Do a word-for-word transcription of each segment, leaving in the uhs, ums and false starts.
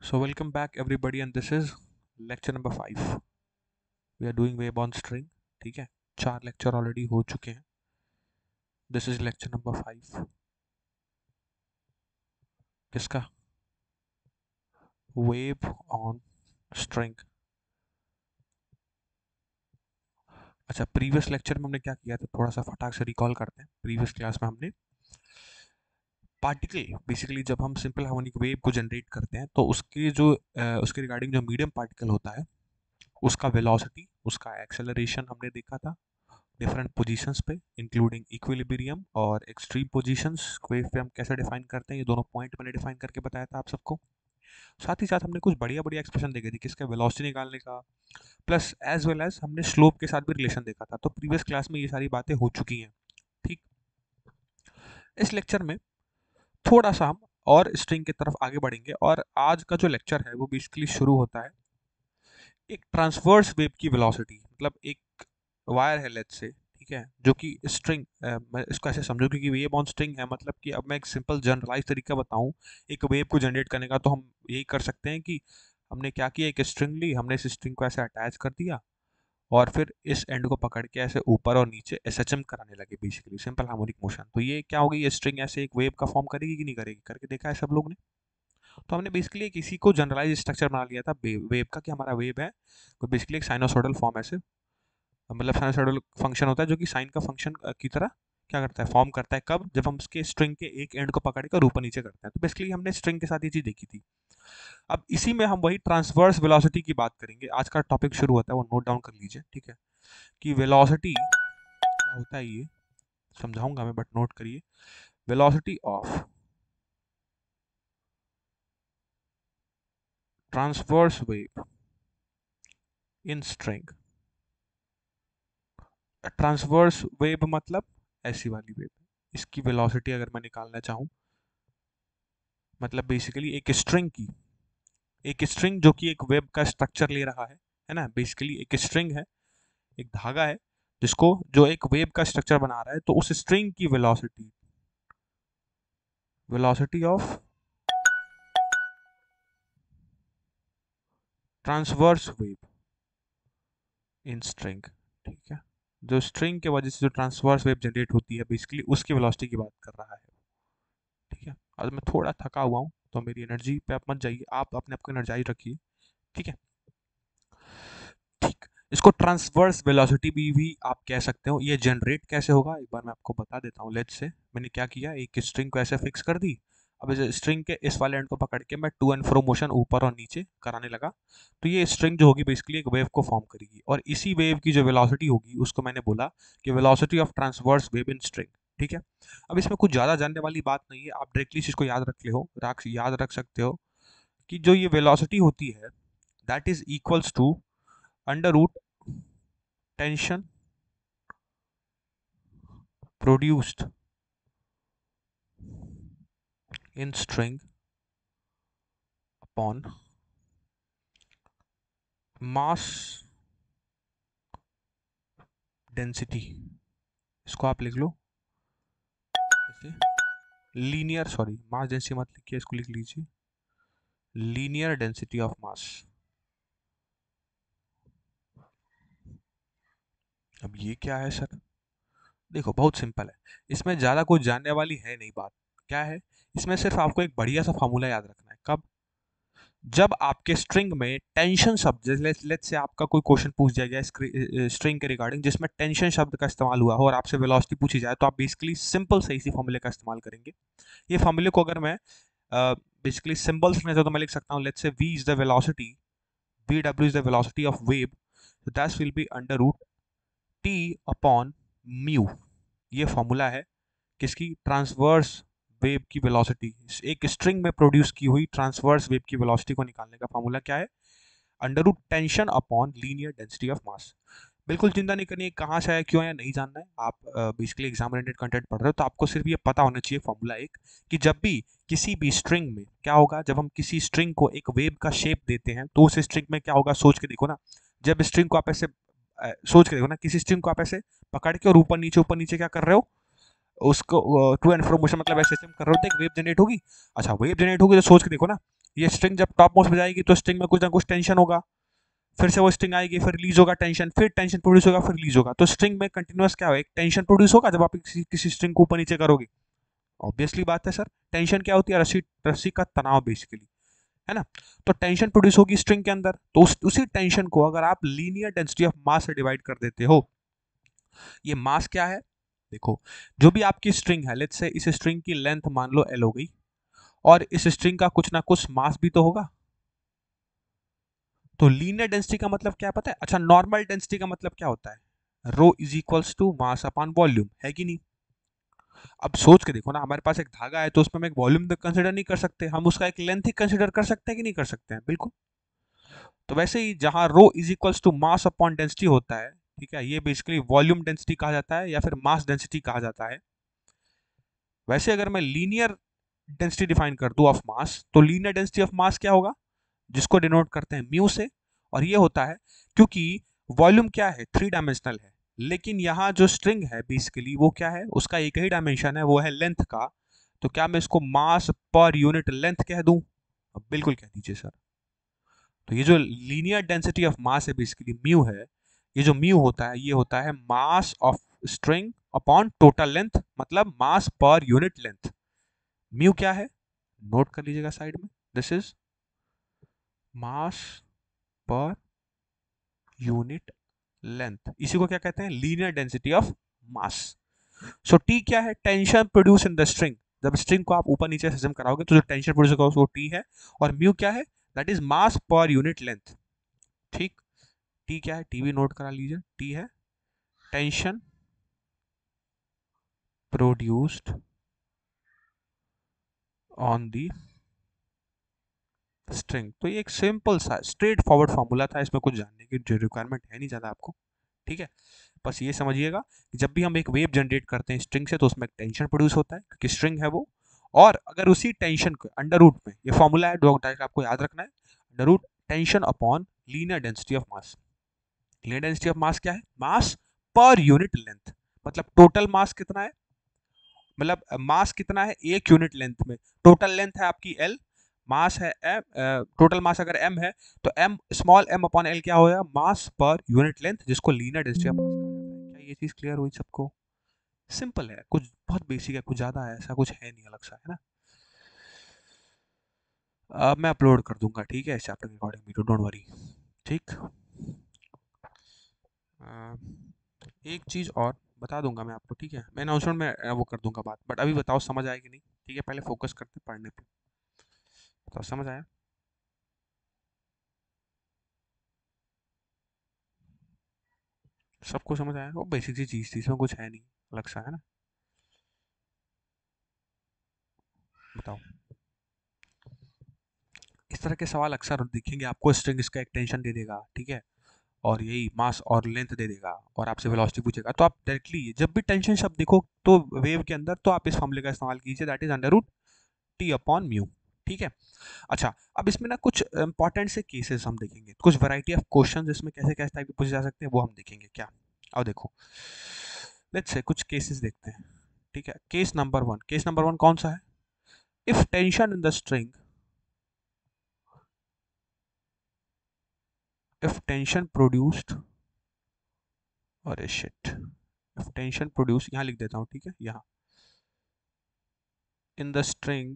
So welcome back everybody and this is lecture number five. We are doing wave on string. ठीक है, चार lecture already हो चुके हैं. This is lecture number five. किसका? Wave on string. अच्छा, previous lecture में हमने क्या किया था, थोड़ा सा फटाक से रिकॉल करते हैं. प्रीवियस क्लास में हमने पार्टिकल, बेसिकली जब हम सिंपल हार्मोनिक वेव को जनरेट करते हैं तो उसके जो अ, उसके रिगार्डिंग जो मीडियम पार्टिकल होता है उसका वेलोसिटी, उसका एक्सेलरेशन हमने देखा था डिफरेंट पोजीशंस पे, इंक्लूडिंग इक्विलिब्रियम और एक्सट्रीम पोजीशंस. वेव पे हम कैसे डिफाइन करते हैं, ये दोनों पॉइंट मैंने डिफाइन करके बताया था आप सबको. साथ ही साथ हमने कुछ बढ़िया बढ़िया एक्सप्रेशन देखे थे किसका वेलोसिटी निकालने का, प्लस एज वेल एज हमने स्लोप के साथ भी रिलेशन देखा था. तो प्रीवियस क्लास में ये सारी बातें हो चुकी हैं. ठीक. इस लेक्चर में थोड़ा सा हम और स्ट्रिंग की तरफ आगे बढ़ेंगे और आज का जो लेक्चर है वो बेसिकली शुरू होता है एक ट्रांसवर्स वेव की वेलोसिटी, मतलब एक वायर है लेट्स से, ठीक है, जो कि स्ट्रिंग, मैं इसको ऐसे समझो क्योंकि वेव ऑन स्ट्रिंग है, मतलब कि अब मैं एक सिंपल जनरलाइज तरीका बताऊं एक वेव को जनरेट करने का, तो हम यही कर सकते हैं कि हमने क्या किया, एक स्ट्रिंग ली, हमने इस स्ट्रिंग को ऐसे अटैच कर दिया और फिर इस एंड को पकड़ के ऐसे ऊपर और नीचे एस एच एम कराने लगे, बेसिकली सिंपल हार्मोनिक मोशन. तो ये क्या होगी, ये स्ट्रिंग ऐसे एक वेव का फॉर्म करेगी कि नहीं करेगी, करके देखा है सब लोग ने. तो हमने बेसिकली एक इसी को जनरलाइज स्ट्रक्चर बना लिया था वेव का, कि हमारा वेव है तो बेसिकली एक साइनोसॉइडल फॉर्म ऐसे, मतलब साइनोसॉइडल फंक्शन होता है जो कि साइन का फंक्शन की तरह क्या करता है, फॉर्म करता है. कब? जब हम उसके स्ट्रिंग के एक एंड को पकड़ कर ऊपर नीचे करते हैं. तो बेसिकली हमने स्ट्रिंग के साथ ये चीज देखी थी. अब इसी में हम वही ट्रांसवर्स वेलोसिटी की बात करेंगे. आज का टॉपिक शुरू होता है, वो नोट डाउन कर लीजिए, ठीक है, कि वेलोसिटी क्या होता है ये समझाऊंगा मैं, बट नोट करिए. Velocity of transverse wave in string. Transverse wave मतलब ऐसी वाली वेव, इसकी वेलोसिटी अगर मैं निकालना चाहूँ, मतलब बेसिकली एक स्ट्रिंग की, एक स्ट्रिंग जो कि एक वेब का स्ट्रक्चर ले रहा है है ना, बेसिकली एक स्ट्रिंग है, एक धागा है जिसको, जो एक वेब का स्ट्रक्चर बना रहा है, तो उस स्ट्रिंग की velocity, velocity of transverse wave in string, ठीक है, जो स्ट्रिंग के वजह से जो ट्रांसवर्स वेव जनरेट होती है, बेसिकली उसकी वेलोसिटी की बात कर रहा है. ठीक है, आज मैं थोड़ा थका हुआ हूँ तो मेरी एनर्जी पे आप मत जाइए, आप अपने आप को एनर्जाइज रखिए. ठीक है. ठीक. इसको ट्रांसवर्स वेलोसिटी भी, भी आप कह सकते हो. ये जनरेट कैसे होगा एक बार मैं आपको बता देता हूँ. लेट्स से मैंने क्या किया, एक स्ट्रिंग को ऐसे फिक्स कर दी. अब इस स्ट्रिंग के इस वाले एंड को पकड़ के मैं टू एंड फ्रो मोशन ऊपर और नीचे कराने लगा, तो ये स्ट्रिंग जो होगी बेसिकली एक वेव को फॉर्म करेगी, और इसी वेव की जो वेलोसिटी होगी उसको मैंने बोला कि velocity of transverse wave in string. ठीक है. अब इसमें कुछ ज़्यादा जानने वाली बात नहीं है, आप डायरेक्टली इस चीज़ को याद रख ले हो रख याद रख सकते हो कि जो ये वेलोसिटी होती है that is equals to under root tension produced in string upon mass density. इसको आप लिख लो जैसे लीनियर, सॉरी मास डेंसिटी मत लिखिए, इसको लिख लीजिए लीनियर डेंसिटी ऑफ मास. अब ये क्या है सर? देखो बहुत सिंपल है, इसमें ज़्यादा कुछ जानने वाली है नहीं बात. क्या है, इसमें सिर्फ आपको एक बढ़िया सा फॉर्मूला याद रखना है. कब? जब आपके स्ट्रिंग में टेंशन शब्द, जैसे लेट्स से आपका कोई क्वेश्चन पूछ दिया गया स्ट्रिंग के रिगार्डिंग जिसमें टेंशन शब्द का इस्तेमाल हुआ हो और आपसे वेलोसिटी पूछी जाए, तो आप बेसिकली सिंपल से इसी फॉर्मूले का इस्तेमाल करेंगे. ये फॉर्मूले को अगर मैं बेसिकली सिंबल्स में, तो मैं लिख सकता हूँ let's say v is the velocity, v w is the velocity of wave, so that will be under root t upon mu. ये फॉर्मूला है किसकी? ट्रांसवर्स वेव की वेलोसिटी, एक स्ट्रिंग में प्रोड्यूस की हुई ट्रांसवर्स वेव की वेलोसिटी को निकालने का फॉर्मूला क्या है? Under root tension upon linear density of mass. बिल्कुल चिंता नहीं करनी है कहाँ से आया, क्यों आया, नहीं जानना है. आप बेसिकली एग्जाम रिलेटेड कंटेंट पढ़ रहे हो तो आपको सिर्फ ये पता होना चाहिए फॉर्मूला एक, कि जब भी किसी भी स्ट्रिंग में क्या होगा, जब हम किसी स्ट्रिंग को एक वेव का शेप देते हैं तो उस स्ट्रिंग में क्या होगा, सोच के देखो ना. जब स्ट्रिंग को आप ऐसे अ, सोच के देखो ना, किसी स्ट्रिंग को आप ऐसे पकड़ के और ऊपर नीचे ऊपर नीचे क्या कर रहे हो, उसको टू एंड फ्रो मोशन मतलब ऐसे हम कर रहे होते हैं, वेव जनरेट होगी। अच्छा वेव जनरेट होगी तो सोच के देखो ना, ये स्ट्रिंग जब टॉप मोस्ट पे जाएगी तो स्ट्रिंग में कुछ ना कुछ टेंशन होगा, फिर से वो स्ट्रिंग आएगी, फिर रिलीज होगा टेंशन, फिर टेंशन प्रोड्यूस होगा, फिर रिलीज होगा। तो स्ट्रिंग में कंटिन्यूअस क्या होगा, एक टेंशन प्रोड्यूस होगा जब आप किसी किसी स्ट्रिंग को ऊपर नीचे करोगे। ऑब्वियसली बात है सर, टेंशन क्या होती है, रस्सी रस्सी का तनाव बेसिकली, है ना। तो टेंशन प्रोड्यूस होगी स्ट्रिंग के अंदर, तो उस, उसी टेंशन को अगर आप लीनियर डेंसिटी ऑफ मास से डिवाइड कर देते हो, ये मास क्या है देखो, जो भी आपकी स्ट्रिंग है, लेट्स से इस स्ट्रिंग की लेंथ मान लो एल हो गई, और इस स्ट्रिंग का कुछ ना कुछ मास भी तो होगा। तो लीनियर डेंसिटी का मतलब क्या पता है, अच्छा नॉर्मल डेंसिटी का मतलब क्या होता है, rho is equals to mass upon volume, है कि नहीं। अब सोच के देखो ना, हमारे पास एक धागा है तो उसमें हम एक वॉल्यूम कंसिडर नहीं कर सकते, हम उसका एक लेंथ ही कंसिडर कर सकते हैं कि नहीं कर सकते हैं, बिल्कुल। तो वैसे ही जहां rho is equals to mass upon density होता है, ठीक है, ये बेसिकली वॉल्यूम डेंसिटी कहा जाता है या फिर मास डेंसिटी कहा जाता है। वैसे अगर मैं लीनियर डेंसिटी डिफाइन कर दूं ऑफ मास, तो लीनियर डेंसिटी ऑफ मास क्या होगा, जिसको डिनोट करते हैं म्यू से, और ये होता है क्योंकि वॉल्यूम क्या है, थ्री डायमेंशनल है, लेकिन यहाँ जो स्ट्रिंग है बेसिकली वो क्या है, उसका एक ही डायमेंशन है, वो है लेंथ का। तो क्या मैं इसको मास पर यूनिट लेंथ कह दूं, अब बिल्कुल कह दीजिए सर। तो ये जो लीनियर डेंसिटी ऑफ मास है बेसिकली म्यू है, ये जो म्यू होता है ये होता है mass of string upon total length, मतलब मास पर यूनिट लेंथ। म्यू क्या है, नोट कर लीजिएगा साइड में, दिस इज मास पर यूनिट लेंथ, इसी को क्या कहते हैं, linear density of mass. So T क्या है, tension produce in the string, जब स्ट्रिंग को आप ऊपर नीचे सिस्टम कराओगे तो जो टेंशन प्रोड्यूस होगा वो टी है, और म्यू क्या है, दैट इज मास पर यूनिट लेंथ। ठीक, टी क्या है, टी भी नोट करा लीजिए, टी है tension produced on the string. तो ये एक सिंपल सा स्ट्रेट फॉरवर्ड फॉर्मूला था, इसमें कुछ जानने की जो रिक्वायरमेंट है नहीं ज़्यादा आपको, ठीक है। बस ये समझिएगा कि जब भी हम एक वेव जनरेट करते हैं स्ट्रिंग से, तो उसमें एक टेंशन प्रोड्यूस होता है क्योंकि स्ट्रिंग है वो, और अगर उसी टेंशन को अंडर रूट में, ये फॉर्मूला है जो आपको याद रखना है, under root tension upon linear density of mass. Linear density of mass क्या है, मास पर यूनिट लेंथ, मतलब टोटल मास कितना है, मतलब मास कितना है एक यूनिट लेंथ में, टोटल लेंथ है आपकी एल, मास है एम, टोटल मास अगर एम है तो M small M upon L क्या होगा, मास पर यूनिट लेंथ, जिसको लीनियर डेंसिटी ऑफ मास कहा जाता है। क्या ये चीज क्लियर हुई सबको, सिंपल है, कुछ बहुत बेसिक है, कुछ ज्यादा है ऐसा कुछ है नहीं अलग सा, है ना। अब मैं अपलोड कर दूंगा, ठीक है, इस चैप्टर के अकॉर्डिंग वीडियो, डोंट वरी। ठीक, अ, एक चीज और बता दूंगा मैं आपको, ठीक है, मैं अनाउंसमेंट में अ, वो कर दूंगा बात, बट अभी बताओ समझ आएगी नहीं, ठीक है, पहले फोकस करते हैं पढ़ने पे, बताओ समझ आया। सबको समझ आया, वो बेसिक सी चीज़ थी, इसमें कुछ है नहीं अलग सा, है ना। बताओ, इस तरह के सवाल अक्सर दिखेंगे आपको, स्ट्रिंग इसका एक टेंशन दे देगा, ठीक है, और यही मास और लेंथ दे देगा, और आपसे वेलोसिटी पूछेगा, तो आप डायरेक्टली जब भी टेंशन शब्द देखो तो वेव के अंदर, तो आप इस फॉर्मूले का इस्तेमाल कीजिए, that is under root T upon mu, ठीक है। अच्छा, अब इसमें ना कुछ इंपॉर्टेंट से केसेस हम देखेंगे, कुछ वैरायटी ऑफ क्वेश्चन इसमें कैसे कैसे टाइप के पूछे जा सकते हैं वो हम देखेंगे, क्या। अब देखो, लेट्स से कुछ केसेस देखते हैं, ठीक है। Case number one, case number one कौन सा है, if tension in the string, if tension produced, अरे शिट, if tension produced यहाँ लिख देता हूँ, ठीक है, यहाँ in the string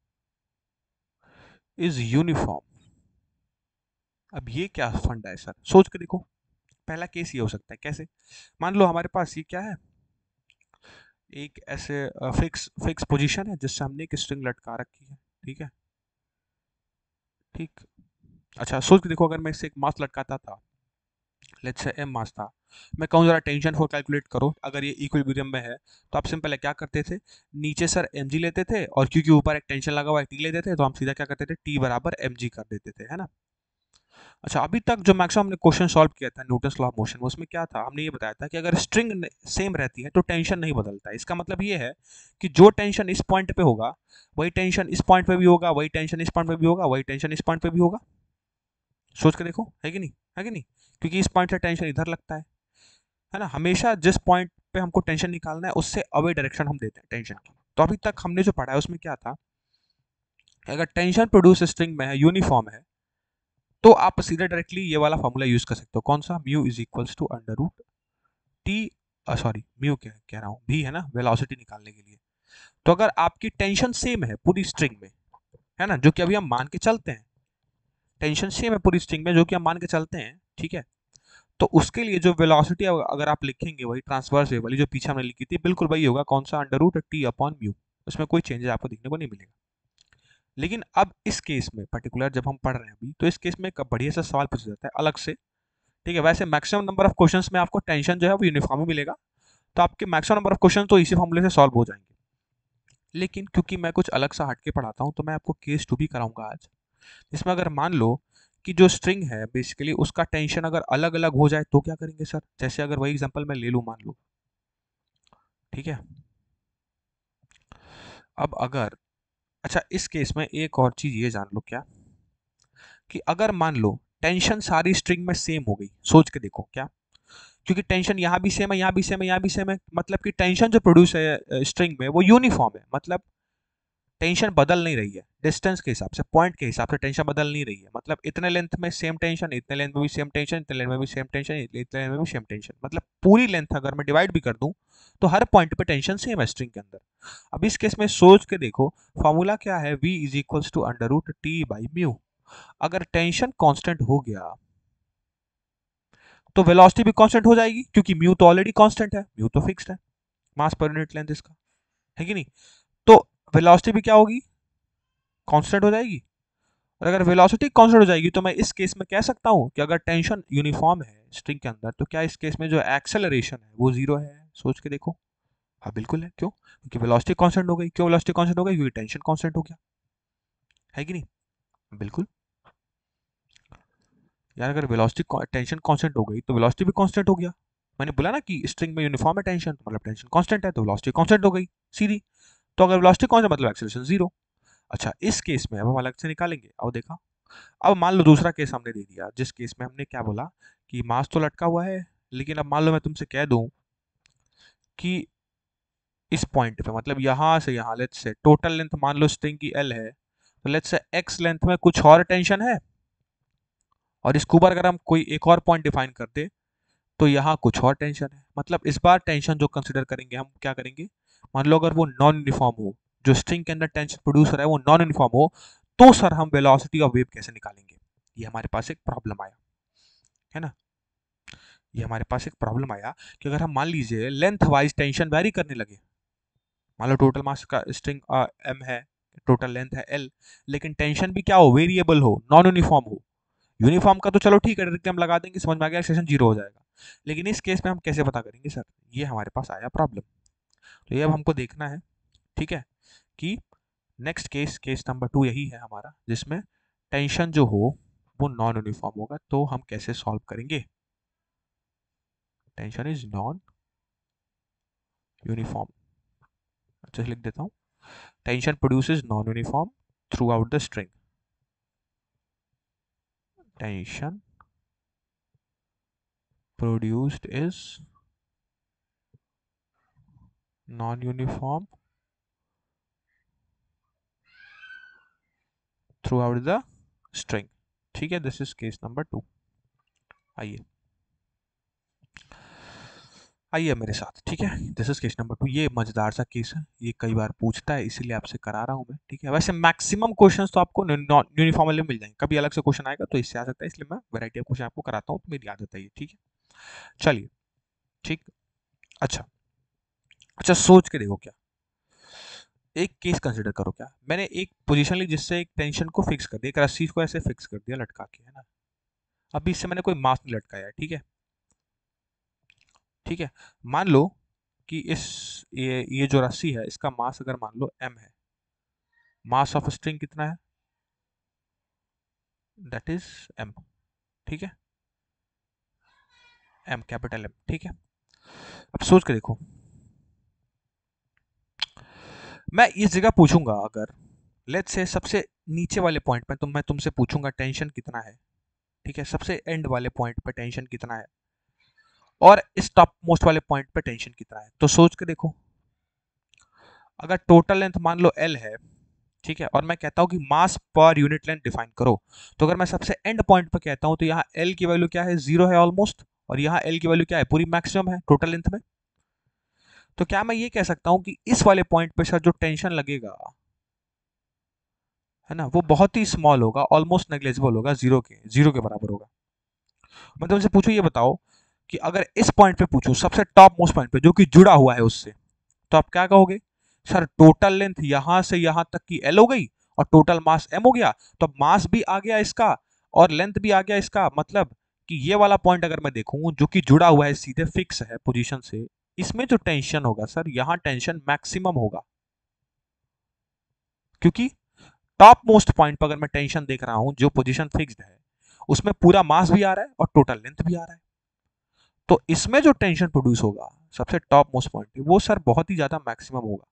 is uniform। अब ये क्या फंडा है सर, सोच के देखो, पहला केस ये हो सकता है, कैसे, मान लो हमारे पास ये क्या है, एक ऐसे फिक्स फिक्स पोजीशन है जिससे हमने एक स्ट्रिंग लटका रखी है, ठीक है, ठीक। अच्छा सोच के देखो, अगर मैं इससे एक मास लटकाता था, लेट्स से एम मास था, मैं कहूँ जरा टेंशन फोर कैलकुलेट करो, अगर ये इक्विलिब्रियम में है, तो आप सिंपल है क्या करते थे, नीचे सर एम जी लेते थे, और क्योंकि ऊपर एक टेंशन लगा हुआ है टी लेते थे, तो हम सीधा क्या करते थे, टी बराबर एम जी कर देते थे, है ना। अच्छा, अभी तक जो मैक्सिमम हमने क्वेश्चन सॉल्व किया था न्यूटन्स लॉ ऑफ मोशन में, उसमें क्या था, हमने ये बताया था कि अगर स्ट्रिंग सेम रहती है तो टेंशन नहीं बदलता है। इसका मतलब ये है कि जो टेंशन इस पॉइंट पे होगा वही टेंशन इस पॉइंट पे भी होगा, वही टेंशन इस पॉइंट पे भी होगा, वही टेंशन इस पॉइंट पे भी होगा। सोच के देखो, है कि नहीं, है कि नहीं, क्योंकि इस पॉइंट से टेंशन इधर लगता है है ना, हमेशा जिस पॉइंट पे हमको टेंशन निकालना है, उससे अवे डायरेक्शन हम देते हैं टेंशन की। तो अभी तक हमने जो पढ़ा है उसमें क्या था, अगर टेंशन प्रोड्यूस स्ट्रिंग में है, यूनिफॉर्म है, तो आप सीधे डायरेक्टली ये वाला फॉर्मूला यूज कर सकते हो। कौन सा? Mu is equals to under root T, sorry mu क्या कह रहा हूँ, भी है ना, वेलोसिटी निकालने के लिए। तो अगर आपकी टेंशन सेम है पूरी स्ट्रिंग में, है ना, जो कि अभी हम मान के चलते हैं, टेंशन सेम है पूरी स्ट्रिंग में जो कि हम मान के चलते हैं, ठीक है, तो उसके लिए जो वेलोसिटी अगर आप लिखेंगे वही ट्रांसवर्स वेव वाली जो पीछे हमने लिखी थी, बिल्कुल वही होगा। कौन सा? Under root T upon mu. उसमें कोई चेंजेस आपको देखने को नहीं मिलेगा। लेकिन अब इस केस में पर्टिकुलर जब हम पढ़ रहे हैं अभी, तो इस केस में एक बढ़िया सा सवाल पूछा जाता है अलग से, ठीक है। वैसे मैक्सिमम नंबर ऑफ क्वेश्चंस में आपको टेंशन जो है वो यूनिफॉर्म ही मिलेगा, तो आपके मैक्सिमम नंबर ऑफ क्वेश्चन तो इसी फॉर्मूले से सॉल्व हो जाएंगे। लेकिन क्योंकि मैं कुछ अलग सा हटके पढ़ाता हूँ, तो मैं आपको केस टू भी कराऊंगा आज, इसमें अगर मान लो कि जो स्ट्रिंग है बेसिकली उसका टेंशन अगर अलग अलग हो जाए तो क्या करेंगे सर। जैसे अगर वही एग्जांपल मैं ले लूँ, मान लो, ठीक है। अब अगर, अच्छा इस केस में एक और चीज ये जान लो क्या, कि अगर मान लो टेंशन सारी स्ट्रिंग में सेम हो गई, सोच के देखो क्या, क्योंकि टेंशन यहाँ भी सेम है, यहाँ भी सेम है, यहाँ भी सेम है, मतलब कि टेंशन जो प्रोड्यूस है स्ट्रिंग में वो यूनिफॉर्म है, मतलब टेंशन बदल नहीं रही है। डिस्टेंस के हिसाब से, पॉइंट के हिसाब से टेंशन बदल नहीं रही है, मतलब इतने लेंथ में सेम टेंशन, इतने लेंथ में भी सेम टेंशन, इतने लेंथ में भी सेम टेंशन, इतने लेंथ में भी सेम टेंशन, मतलब पूरी लेंथ अगर मैं डिवाइड भी कर दूं तो हर पॉइंट पे टेंशन सेम है स्ट्रिंग के अंदर। अब इस केस में सोच के देखो, फॉर्मूला क्या है, v is equals to under root T by mu. अगर टेंशन कांस्टेंट हो गया तो वेलोसिटी भी कांस्टेंट हो जाएगी, क्योंकि म्यू तो ऑलरेडी कांस्टेंट है, म्यू तो फिक्स्ड है, मास पर यूनिट लेंथ इसका, है कि नहीं। तो वेलोसिटी भी क्या होगी, कांस्टेंट हो जाएगी। और अगर वेलोसिटी कांस्टेंट हो जाएगी तो मैं इस केस में कह सकता हूं कि अगर टेंशन यूनिफॉर्म है स्ट्रिंग के अंदर, तो क्या इस केस में जो एक्सेलरेशन है वो जीरो है। सोच के देखो। हाँ बिल्कुल है, क्यों? क्योंकि वेलोसिटी कांस्टेंट हो गई। क्यों वेलोसिटी कांस्टेंट हो गई? क्योंकि टेंशन कांस्टेंट हो गया, है कि नहीं। बिल्कुल यार, अगर वेलोसिटी टेंशन कांस्टेंट हो गई तो वेलोसिटी भी कांस्टेंट हो गया। मैंने बोला ना कि स्ट्रिंग में यूनिफॉर्म है टेंशन, तो मतलब टेंशन कांस्टेंट है तो वेलोसिटी कांस्टेंट हो गई सीधी। तो अगर वेलोसिटी कांस्टेंट मतलब एक्सेलरेशन जीरो। अच्छा इस केस में अब हम अलग से निकालेंगे। अब देखा, अब मान लो दूसरा केस हमने दे दिया, जिस केस में हमने क्या बोला कि मास तो लटका हुआ है, लेकिन अब मान लो मैं तुमसे कह दूं कि इस पॉइंट पे, मतलब यहां से यहां, लेट्स से टोटल लेंथ मान लो स्ट्रिंग की एल है, तो लेट्स से एक्स लेंथ में कुछ और टेंशन है, और इसके ऊपर अगर हम कोई एक और पॉइंट डिफाइन कर दे तो यहाँ कुछ और टेंशन है। मतलब इस बार टेंशन जो कंसिडर करेंगे हम, क्या करेंगे, मान लो अगर वो नॉन यूनिफॉर्म हो, जो स्ट्रिंग के अंदर टेंशन प्रोड्यूस हो रहा है वो नॉन यूनिफॉर्म हो, तो सर हम वेलोसिटी ऑफ वेव कैसे निकालेंगे। ये हमारे पास एक प्रॉब्लम आया, है ना। ये हमारे पास एक प्रॉब्लम आया कि अगर हम मान लीजिए लेंथ वाइज टेंशन वेरी करने लगे, मान लो टोटल मास का स्ट्रिंग एम है, टोटल लेंथ है एल, लेकिन टेंशन भी क्या हो, वेरिएबल हो, नॉन यूनिफॉर्म हो। यूनिफॉर्म का तो चलो ठीक है, डायरेक्ट हम लगा देंगे, समझ में आ गया, सेशन जीरो हो जाएगा। लेकिन इस केस में हम कैसे पता करेंगे सर, ये हमारे पास आया प्रॉब्लम। तो ये अब हमको देखना है, ठीक है, कि next case, case number two यही है हमारा, जिसमें टेंशन जो हो वो नॉन यूनिफॉर्म होगा, तो हम कैसे सॉल्व करेंगे। टेंशन इज नॉन यूनिफॉर्म, अच्छा लिख देता हूं, tension produces non uniform throughout the string. Tension produced is non-uniform throughout the string, ठीक है। This is case number two. आइए आइए मेरे साथ, ठीक है। This is case number two. ये मजेदार सा केस है, ये कई बार पूछता है, इसीलिए आपसे करा रहा हूं मैं, ठीक है। वैसे मैक्सिमम क्वेश्चंस तो आपको नॉन यूनिफॉर्मली मिल जाएंगे, कभी अलग से क्वेश्चन आएगा तो इससे आ सकता है, इसलिए मैं वैरायटी ऑफ क्वेश्चन आपको कराता हूँ, तो मेरी आदत है ये, ठीक है। चलिए, ठीक। अच्छा अच्छा सोच के देखो, क्या एक केस कंसिडर करो, क्या मैंने एक पोजीशन ली जिससे एक टेंशन को फिक्स कर दिया, एक रस्सी को ऐसे फिक्स कर दिया लटका के, है ना। अभी इससे मैंने कोई मास नहीं लटकाया है, ठीक है, ठीक है। मान लो कि इस ये ये जो रस्सी है इसका मास अगर मान लो m है, मास ऑफ स्ट्रिंग कितना है, दैट इज m, ठीक है, m कैपिटल M, ठीक है। अब सोच के देखो, मैं इस जगह पूछूंगा अगर लेट्स से सबसे नीचे वाले पॉइंट पे, तो मैं तुमसे पूछूंगा टेंशन कितना है, ठीक है, सबसे एंड वाले पॉइंट पे टेंशन कितना है। और इस टॉप मोस्ट वाले पॉइंट पे टेंशन कितना है। तो सोच के देखो, अगर टोटल लेंथ मान लो एल है, ठीक है, और मैं कहता हूं कि मास पर यूनिट लेंथ डिफाइन करो, तो अगर मैं सबसे एंड पॉइंट पे कहता हूं तो यहाँ एल की वैल्यू क्या है, जीरो है ऑलमोस्ट, और यहाँ एल की वैल्यू क्या है, पूरी मैक्सिमम है टोटल लेंथ में। तो क्या मैं ये कह सकता हूं कि इस वाले पॉइंट पे सर जो टेंशन लगेगा, है ना, वो बहुत ही स्मॉल होगा, ऑलमोस्ट नेग्लेजिबल होगा, जीरो के जीरो के बराबर होगा। मैं तुमसे पूछूं, ये बताओ कि अगर इस पॉइंट पे पूछूं, सबसे टॉप मोस्ट पॉइंट पे जो कि जुड़ा हुआ है उससे, तो आप क्या कहोगे, सर टोटल लेंथ यहां से यहां तक की एल हो गई और टोटल मास एम हो गया, तो अब मास भी आ गया इसका और लेंथ भी आ गया इसका, मतलब कि ये वाला पॉइंट अगर मैं देखूं जो कि जुड़ा हुआ है, सीधे फिक्स है पोजीशन से, इसमें जो टेंशन होगा सर, यहां टेंशन मैक्सिमम होगा, क्योंकि टॉप मोस्ट पॉइंट पर अगर मैं टेंशन देख रहा हूं जो पोजीशन फिक्स्ड है, उसमें पूरा मास भी आ रहा है और टोटल लेंथ भी आ रहा है, तो इसमें जो टेंशन प्रोड्यूस होगा सबसे टॉप मोस्ट पॉइंट पे, वो सर बहुत ही ज्यादा मैक्सिमम होगा।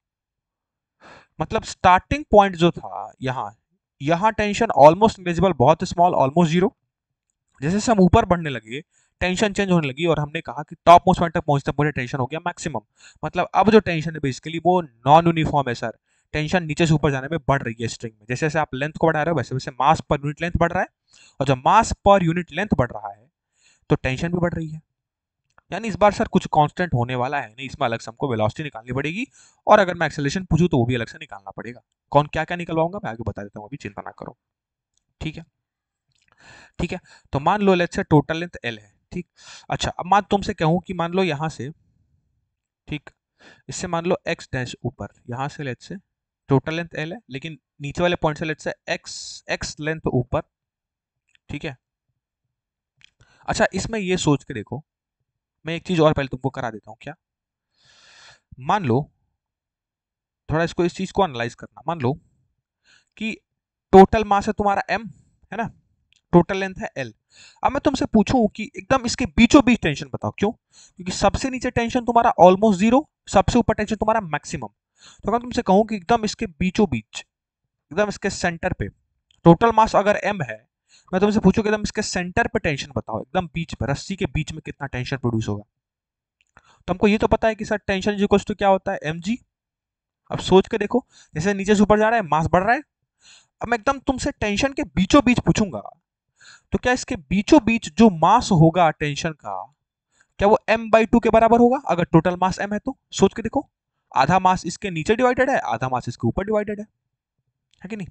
मतलब स्टार्टिंग पॉइंट जो था यहाँ, यहाँ टेंशन ऑलमोस्ट नेग्लिजिबल, बहुत स्मॉल, ऑलमोस्ट जीरो। जैसे जैसे हम ऊपर बढ़ने लगे, टेंशन चेंज होने लगी और हमने कहा कि टॉप मोस्ट पॉइंट तक पहुंचते पहुंचते टेंशन हो गया मैक्सिमम। मतलब अब जो टेंशन है बेसिकली वो नॉन यूनिफॉर्म है सर, टेंशन नीचे से ऊपर जाने में बढ़ रही है स्ट्रिंग में। जैसे जैसे आप लेंथ को बढ़ा रहे हो वैसे वैसे मास पर यूनिट लेंथ बढ़ रहा है, और जब मास पर यूनिट लेंथ बढ़ रहा है तो टेंशन भी बढ़ रही है। यानी इस बार सर कुछ कांस्टेंट होने वाला है नहीं, इसमें अलग से हमको वेलोसिटी निकालनी पड़ेगी, और अगर मैं एक्सेलरेशन पूछूं तो वो भी अलग से निकालना पड़ेगा। कौन क्या क्या निकलवाऊंगा मैं आगे बता देता हूं, अभी चिंता ना करो। ठीक है, ठीक है। तो मान लो let's say total length L है, ठीक। अच्छा, अब मान तुमसे कहूं कि मान लो यहां से, ठीक, इससे मान लो एक्स डैश ऊपर, यहां से let's say total length L है, लेकिन नीचे वाले पॉइंट से let's say x x length ऊपर, ठीक है। अच्छा, इसमें ये सोच के देखो, मैं एक चीज और पहले तुमको करा देता हूं, क्या, मान लो, थोड़ा इसको इस चीज को एनालाइज करना, मान लो कि टोटल मास है तुम्हारा एम, है ना, टोटल लेंथ है एल। अब मैं तुमसे पूछूं कि एकदम इसके बीचों बीच टेंशन बताओ, क्यों, क्योंकि सबसे नीचे टेंशन तुम्हारा ऑलमोस्ट जीरो, सबसे ऊपर टेंशन तुम्हारा मैक्सिमम। तो अगर तुमसे कहूं कि एकदम इसके बीचों बीच, एकदम इसके सेंटर पे, टोटल मास अगर एम है, मैं तुमसे पूछूं कि एकदम इसके सेंटर पे टेंशन बताओ, एकदम बीच पे, रस्सी के बीच में कितना टेंशन प्रोड्यूस होगा। तो हमको ये तो पता है कि sir tension is equal to क्या होता है, एम जी। अब सोच के देखो, जैसे नीचे से ऊपर जा रहा है मास बढ़ रहा है, अब मैं एकदम तुमसे टेंशन के बीचों बीच पूछूंगा, तो क्या इसके बीचों बीच जो मास होगा टेंशन का, क्या वो m बाई टू के बराबर होगा, अगर टोटल मास m है तो सोच के देखो, आधा मास इसके नीचे डिवाइडेड है, आधा मास इसके ऊपर डिवाइडेड है है कि नहीं।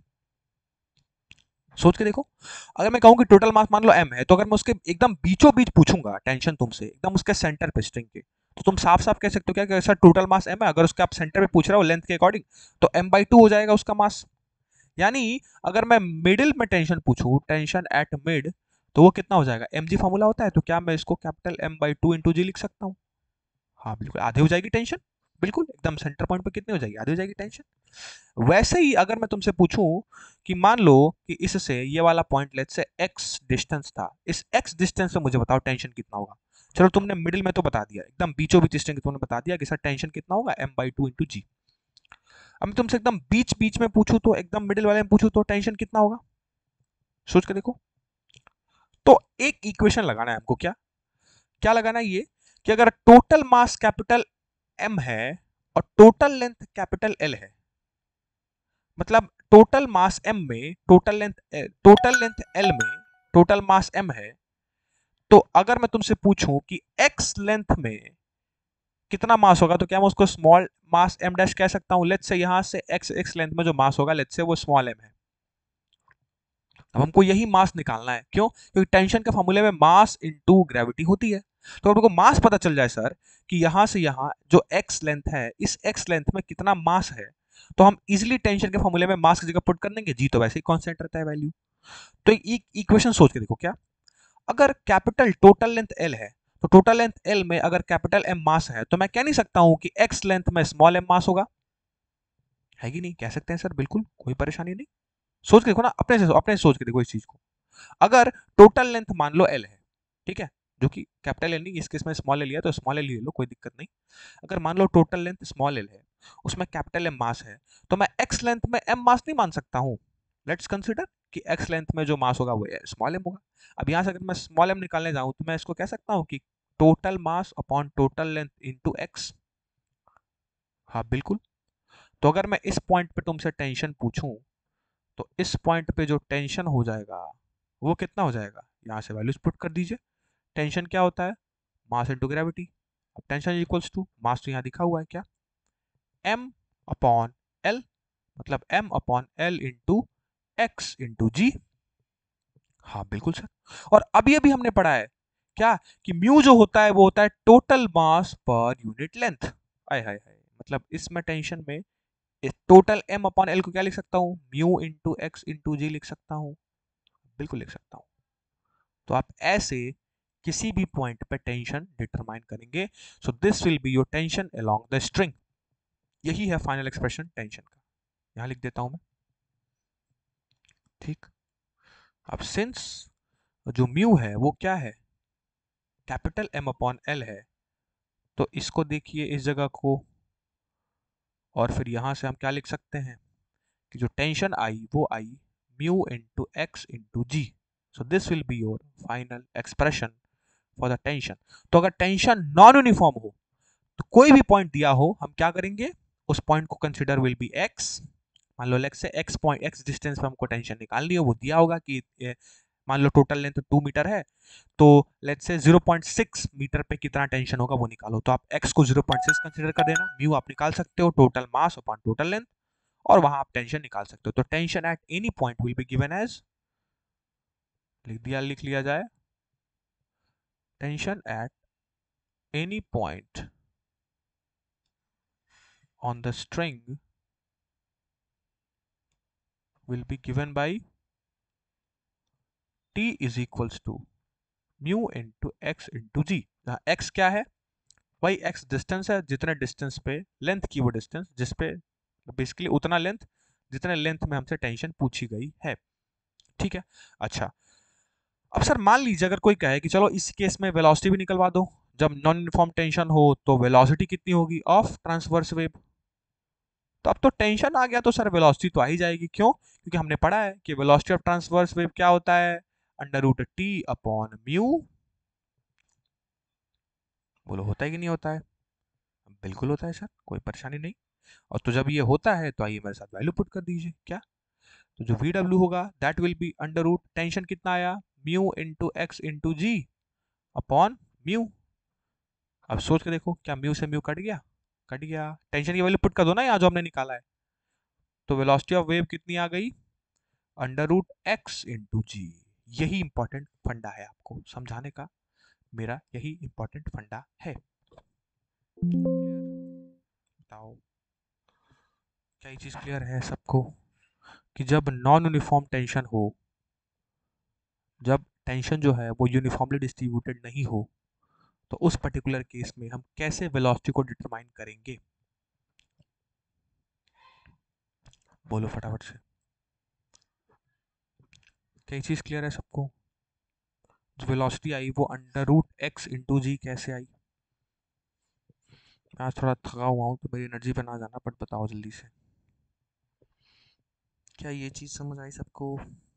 सोच के देखो, अगर मैं कहूं कि टोटल मास मान लो m है, तो अगर मैं उसके एकदम बीचों बीच पूछूंगा टेंशन तुमसे, एकदम उसके सेंटर पे स्ट्रिंग के, तो तुम साफ साफ कह सकते हो क्या कि सर टोटल मास m है, अगर उसके आप सेंटर पे पूछ रहे हो लेंथ के अकॉर्डिंग, तो m बाई टू हो जाएगा उसका मास। यानी अगर मैं मिडिल में टेंशन पूछूं, टेंशन एट मिड, तो वो कितना हो जाएगा, एम जी फॉर्मूला होता है, तो क्या मैं इसको capital M by two into G लिख सकता हूँ। हाँ बिल्कुल, आधे हो जाएगी टेंशन, बिल्कुल एकदम सेंटर पॉइंट पे कितनी हो जाएगी, आधी हो जाएगी टेंशन। वैसे ही अगर मैं तुमसे पूछूं कि मान लो कि इससे ये वाला point let say x distance था, इस x डिस्टेंस पे मुझे बताओ टेंशन कितना होगा। चलो तुमने मिडिल में तो बता दिया, एकदम बीचों बीच स्ट्रिंग तुमने बता दिया कि सर टेंशन कितना होगा, m by two into G. अब मैं तुमसे एकदम बीच बीच में पूछूं, तो एकदम मिडिल वाले में पूछूं तो टेंशन कितना होगा, सोच के देखो। तो एक इक्वेशन लगाना है हमको, क्या क्या लगाना है ये, कि अगर टोटल मास कैपिटल एम है और टोटल लेंथ कैपिटल एल है, मतलब टोटल मास एम में total length, total length L में टोटल मास एम है, तो अगर मैं तुमसे पूछूं कि एक्स लेंथ में कितना मास होगा, तो क्या मैं उसको स्मॉल मास एम डैश कह सकता हूं। लेट्स से यहां से एक्स एक्स लेंथ में जो मास होगा, लेट्स से वो स्मॉल एम है। अब हमको यही मास निकालना है, क्यों, क्योंकि टेंशन के फॉर्मूले में मास इनटू ग्रेविटी होती है। तो हमको मास पता चल जाए सर कि यहां से यहां जो एक्स लेंथ है, इस एक्स लेंथ में कितना मास है, तो हम इजिली टेंशन के फॉर्मूले में मास की जगह पुट कर देंगे, जी तो वैसे ही कांस्टेंट रहता है वैल्यू। तो एक इक्वेशन सोच के देखो, क्या अगर कैपिटल टोटल लेंथ एल है, तो टोटल लेंथ एल में अगर कैपिटल एम मास है, तो मैं कह नहीं सकता हूं कि एक्स लेंथ में स्मॉल एम मास होगा, है कि नहीं, कह सकते हैं सर, बिल्कुल कोई परेशानी नहीं। सोच के देखो ना, अपने से अपने से सोच के देखो इस चीज को। अगर टोटल लेंथ मान लो एल है, ठीक है, जो कि कैपिटल एल नहीं, इस केस में स्मॉल एल लिया तो स्मॉल एल ले लो, कोई दिक्कत नहीं। अगर मान लो टोटल लेंथ स्मॉल एल है, उसमें कैपिटल एम मास है, तो मैं एक्स लेंथ में एम मास नहीं मान सकता हूं। लेट्स कंसीडर कि एक्स लेंथ में जो मास होगा वो स्मॉल एम होगा। अब यहां से अगर मैं स्मॉल एम निकालने जाऊं, तो मैं इसको कह सकता हूं कि total mass upon total length into X. हाँ बिल्कुल। तो अगर मैं इस पॉइंट पे तुमसे टेंशन पूछूं तो इस पॉइंट पे जो टेंशन हो जाएगा वो कितना हो जाएगा, यहां से वैल्यूज पुट कर दीजिए। टेंशन क्या होता है, मास इनटू ग्रेविटी। अब टेंशन इक्वल्स टू मास तो यहां दिखा हुआ है क्या, m अपॉन l, मतलब m अपॉन l into X into G. हाँ बिल्कुल सर। और अभी अभी हमने पढ़ा है क्या कि म्यू जो होता है वो होता है टोटल मास पर यूनिट लेंथ। आय हाय हाय, मतलब इसमें टेंशन में टोटल m अपॉन l को क्या लिख सकता हूँ, mu into X into G लिख सकता हूँ, बिल्कुल लिख सकता हूँ। तो आप ऐसे किसी भी पॉइंट पे टेंशन डिटरमाइन करेंगे। So this will be your tension along the string. यही है फाइनल एक्सप्रेशन टेंशन का, यहां लिख देता हूं मैं। ठीक। अब सिंस जो म्यू है वो क्या है, कैपिटल एम अपॉन एल है, तो इसको देखिए इस जगह को, और फिर यहां से हम क्या लिख सकते हैं कि जो टेंशन आई वो आई mu into X into G. So this will be your final expression for the tension. तो अगर टेंशन नॉन यूनिफॉर्म हो तो कोई भी पॉइंट दिया हो हम क्या करेंगे, उस पॉइंट को कंसिडर विल बी एक्स। मान लो let's say X point X distance पे हमको टेंशन निकालनी है, वो दिया होगा कि ए, मान लो टोटल लेंथ टू मीटर है, तो let's say zero point six metre पे कितना टेंशन होगा वो निकालो। तो आप x को ज़ीरो पॉइंट सिक्स कंसीडर कर देना, म्यू आप निकाल सकते हो total mass upon total length, और वहां आप टेंशन निकाल सकते हो। तो tension at any point will be given as, लिख दिया, लिख लिया जाए, tension at any point on the string will be given by t is equals to mu into x into g। यहाँ x क्या है, वही x डिस्टेंस है, जितने डिस्टेंस पे लेंथ की वो डिस्टेंस, जिस पे बेसिकली उतना लेंथ जितने लेंथ में हमसे टेंशन पूछी गई है। ठीक है। अच्छा, अब सर मान लीजिए अगर कोई कहे कि चलो इस केस में वेलोसिटी भी निकलवा दो, जब नॉन यूनिफॉर्म टेंशन हो तो वेलोसिटी कितनी होगी ऑफ ट्रांसवर्स वेव। तो अब तो टेंशन आ गया तो सर वेलोसिटी तो आ ही जाएगी, क्यों, क्योंकि हमने पढ़ा है कि वेलोसिटी ऑफ ट्रांसवर्स वेव क्या होता है, under root T upon mu. बोलो होता है कि नहीं होता है, बिल्कुल होता है सर, कोई परेशानी नहीं। और तो जब ये होता है तो आइए मेरे साथ वैल्यू पुट कर दीजिए क्या, तो जो वी डब्ल्यू होगा that will be under root tension कितना आया, mu into X into G upon mu. अब सोच के देखो क्या म्यू से म्यू कट गया, कट गया, टेंशन की वैल्यू पुट कर दो ना यहाँ जो हमने निकाला है, तो वेलोसिटी ऑफ वेव कितनी आ गई, under root x into G. यही इंपॉर्टेंट फंडा है आपको समझाने का, मेरा यही इंपॉर्टेंट फंडा है। बताओ क्या ये चीज क्लियर है सबको कि जब नॉन यूनिफॉर्म टेंशन हो, जब टेंशन जो है वो यूनिफॉर्मली डिस्ट्रीब्यूटेड नहीं हो, तो उस पर्टिकुलर केस में हम कैसे वेलोसिटी को डिटरमाइन करेंगे, बोलो फटाफट से। क्या ये चीज क्लियर है सबको, जो वेलोसिटी आई वो under root x into G कैसे आई। मैं आज थोड़ा थका हुआ हूँ तो मेरी एनर्जी पे ना जाना, बट बताओ जल्दी से, क्या ये चीज समझ आई सबको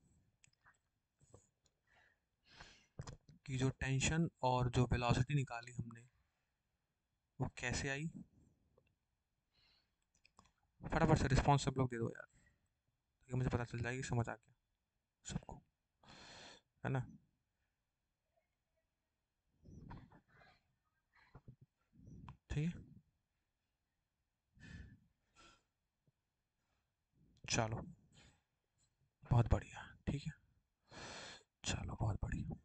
कि जो टेंशन और जो वेलोसिटी निकाली हमने वो कैसे आई। फटाफट से रिस्पॉन्स सब लोग दे दो यार, ताकि मुझे पता चल जाएगी समझ आ गया सबको, है ना। ठीक है, चलो बहुत बढ़िया, ठीक है, चलो बहुत बढ़िया,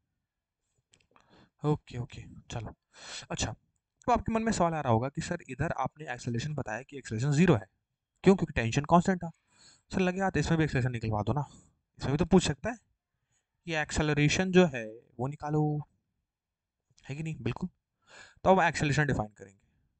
ओके ओके चलो। अच्छा, तो आपके मन में सवाल आ रहा होगा कि सर इधर आपने एक्सेलरेशन बताया कि एक्सेलरेशन जीरो है, क्यों, क्योंकि टेंशन कांस्टेंट था। सर लगे हाथ इसमें भी एक्सेलरेशन निकलवा दो ना, इसमें भी तो पूछ सकता है कि एक्सेलरेशन जो है वो निकालो, है कि नहीं, बिल्कुल। तो अब एक्सेलरेशन डिफाइन करेंगे।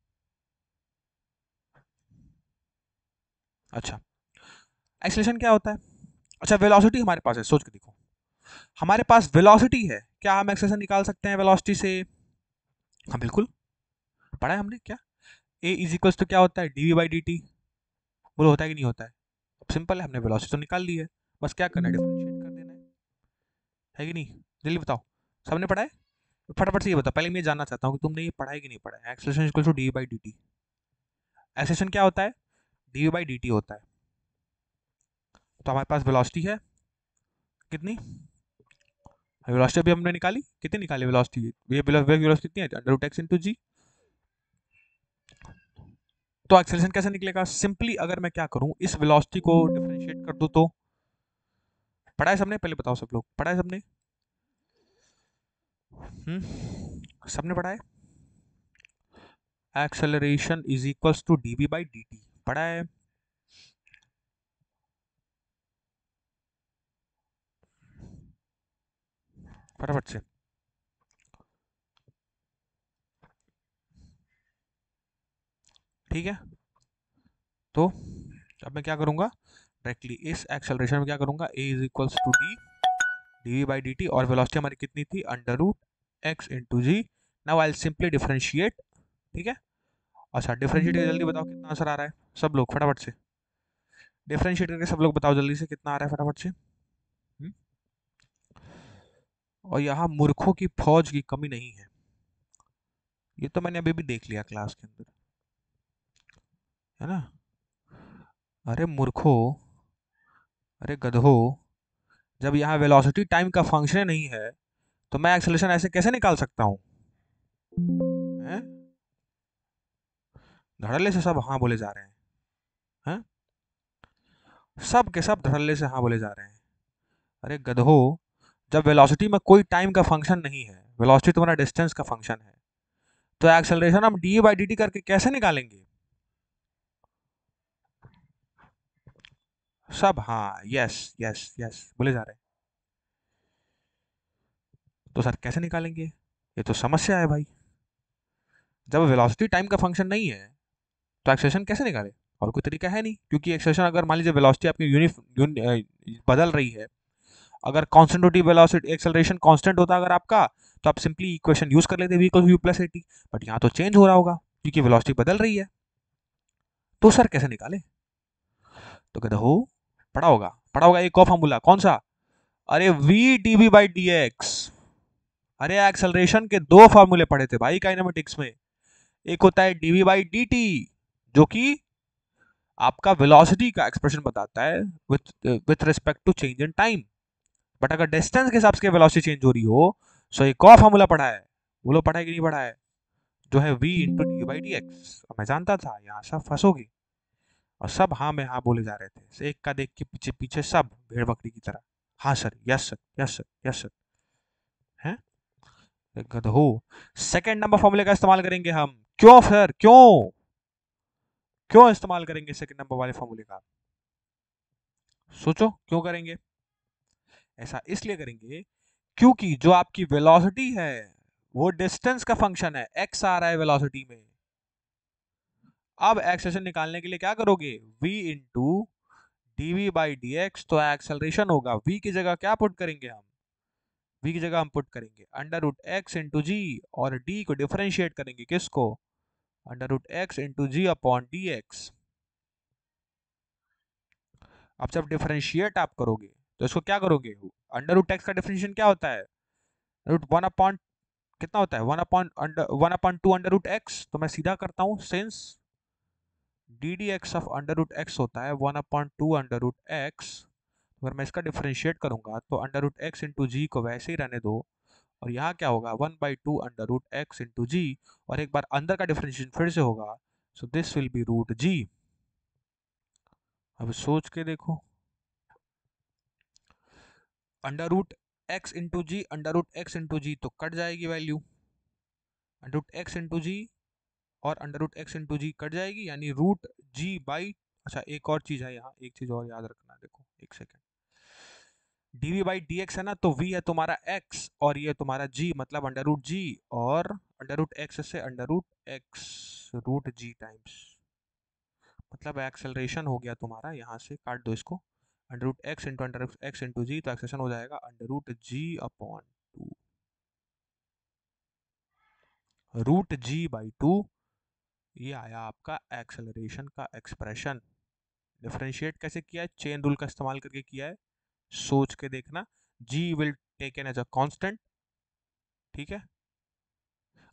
अच्छा, एक्सेलरेशन क्या होता है, अच्छा वेलोसिटी हमारे पास है, सोच के देखो, हमारे पास वेलोसिटी है, क्या हम एक्सेलरेशन निकाल सकते हैं वेलोसिटी से, हाँ बिल्कुल, पढ़ा है हमने क्या, ए इज इक्वल्स तो क्या होता है D V by D T, बोलो होता है कि नहीं होता है। अब सिंपल है, हमने वेलोसिटी तो निकाल ली है, बस क्या करना है, डिफरेंशिएट कर देना है है कि नहीं, जल्दी बताओ, सबने पढ़ा है। फटाफट से ये बता, पहले मैं ये जानना चाहता हूँ कि तुमने ये पढ़ा है कि नहीं पढ़ा है। Acceleration equal to D by D T. Acceleration क्या होता है? डी बाई डी टी होता है। तो हमारे पास वेलोसिटी है कितनी, वेलोसिटी अभी हमने निकाली, कितनी निकाली वेलोसिटी, ये वेलोसिटी कितनी है, अंडर रूट एक्स इंटू जी। तो एक्सेलरेशन कैसे निकलेगा? सिंपली अगर मैं क्या करूं, इस वेलोसिटी को डिफरेंशिएट कर दूं तो, पढ़ा है सबने? पहले बताओ, सब लोग पढ़ा है सबने? हम्म सबने पढ़ा है। Acceleration is equals to D B by D T, पढ़ा है? फटाफट से। ठीक है, तो अब मैं क्या करूंगा, डायरेक्टली इस एक्सेलरेशन में क्या करूंगा, A is equals to D D V by D T, और वेलोसिटी हमारी कितनी थी, under root x into G. Now I simply differentiate. ठीक है, अच्छा डिफरेंशिएट करके जल्दी बताओ कितना आंसर आ रहा है, सब लोग फटाफट से डिफरेंशिएट करके सब लोग बताओ जल्दी से कितना आ रहा है, फटाफट से। हम्म? और यहाँ मूर्खों की फौज की कमी नहीं है, ये तो मैंने अभी भी देख लिया क्लास के अंदर, है ना। अरे मूर्खों, अरे गधो, जब यहाँ वेलोसिटी टाइम का फंक्शन नहीं है तो मैं एक्सेलरेशन ऐसे कैसे निकाल सकता हूँ? हैं? धड़ल्ले से सब हाँ बोले जा रहे हैं, हैं? सब के सब धड़ल्ले से हाँ बोले जा रहे हैं। अरे गधो, जब वेलोसिटी में कोई टाइम का फंक्शन नहीं है, वेलोसिटी तुम्हारा डिस्टेंस का फंक्शन है, तो एक्सेलरेशन हम डी बाई डी टी करके कैसे निकालेंगे? सब हाँ, यस यस यस बोले जा रहे हैं। तो सर कैसे निकालेंगे, ये तो समस्या है भाई। जब वेलोसिटी टाइम का फंक्शन नहीं है तो एक्सेलरेशन कैसे निकाले? और कोई तरीका है नहीं, क्योंकि एक्सेलरेशन अगर मान लीजिए वेलोसिटी आपकी यूनिफ यून, बदल रही है, अगर कांस्टेंट वेलोसिटी एक्सेलरेशन कांस्टेंट होता अगर आपका, तो आप सिंपली इक्वेशन यूज कर लेते, v equal U plus A T. But यहाँ तो चेंज हो रहा होगा क्योंकि वेलोसिटी बदल रही है, तो सर कैसे निकाले? तो कहते हो पढ़ा होगा, पढ़ा होगा एक और फॉर्मूला, कौन सा? अरे V D V by D X. अरे एक्सेलरेशन के दो फॉर्मूले पढ़े थे भाई काइनेमेटिक्स में, एक होता है डीवी बाई डी टी जो कि आपका वेलोसिटी का एक्सप्रेशन बताता है with with respect to change in time. But अगर डिस्टेंस के हिसाब से वेलोसिटी चेंज हो रही हो, सो एक और फॉर्मूला पढ़ा है, बोलो पढ़ा है कि नहीं पढ़ा है, जो है v into D by D X. मैं जानता था यहाँ सब फंसोगे, और सब हाँ में हाँ बोले जा रहे थे, एक का देख के पीछे पीछे सब भेड़ बकरी की तरह, हाँ sir, yes sir, yes sir, yes sir, हैं? गधो, सेकंड नंबर फॉर्मूले का इस्तेमाल करेंगे हम, क्यों सर, क्यों क्यों इस्तेमाल करेंगे सेकंड नंबर वाले फॉर्मूले का? सोचो क्यों करेंगे। ऐसा इसलिए करेंगे क्योंकि जो आपकी वेलोसिटी है वो डिस्टेंस का फंक्शन है, एक्स आ रहा है वेलोसिटी में। अब एक्सेलरेशन निकालने के लिए क्या करोगे, v into D V by D X, तो एक्सेलरेशन होगा v की जगह क्या पुट करेंगे हम, v की जगह हम पुट करेंगे अंडर रूट एक्स इंटू जी, और d को डिफरेंशिएट करेंगे किसको, under root x into G upon D X. अब जब डिफरेंशिएट आप करोगे तो इसको क्या करोगे, अंडर रूट एक्स का डिफरेंशिएशन क्या होता है, रूट वन अपॉन कितना होता है, one upon under one upon two under root x. तो मैं सीधा करता हूँ, since D D X of under root X होता है one upon two under root X, अगर मैं इसका डिफरेंशिएट करूंगा तो under root x into G को वैसे ही रहने दो, और यहाँ क्या होगा, one by two under root x into जी, और एक बार अंदर का डिफरेंशिएशन फिर से होगा, so this will be root G. अब सोच के देखो, अंडर रूट एक्स इंटू जी, अंडर रूट एक्स इंटू जी तो कट जाएगी value, under root x into जी और अंडर रूट एक्स इंटू जी कट जाएगी, यानी रूट जी बाई, अच्छा एक और चीज है यहाँ, एक चीज और याद रखना, देखो एक second, dv by D X है ना, तो v है तुम्हारा x और ये तुम्हारा g, मतलब अंडर रूट जी, और अंडर रूट एक्स से under root x root g times, मतलब एक्सेलरेशन हो गया तुम्हारा, यहाँ से काट दो इसको, under root x into under root x into जी, तो एक्सेलरेशन हो जाएगा under root g upon two, root g by two. ये आया आपका एक्सेलरेशन का एक्सप्रेशन। डिफरेंशिएट कैसे किया है, चेन रूल का इस्तेमाल करके किया है, सोच के देखना। g will taken as a constant, ठीक है,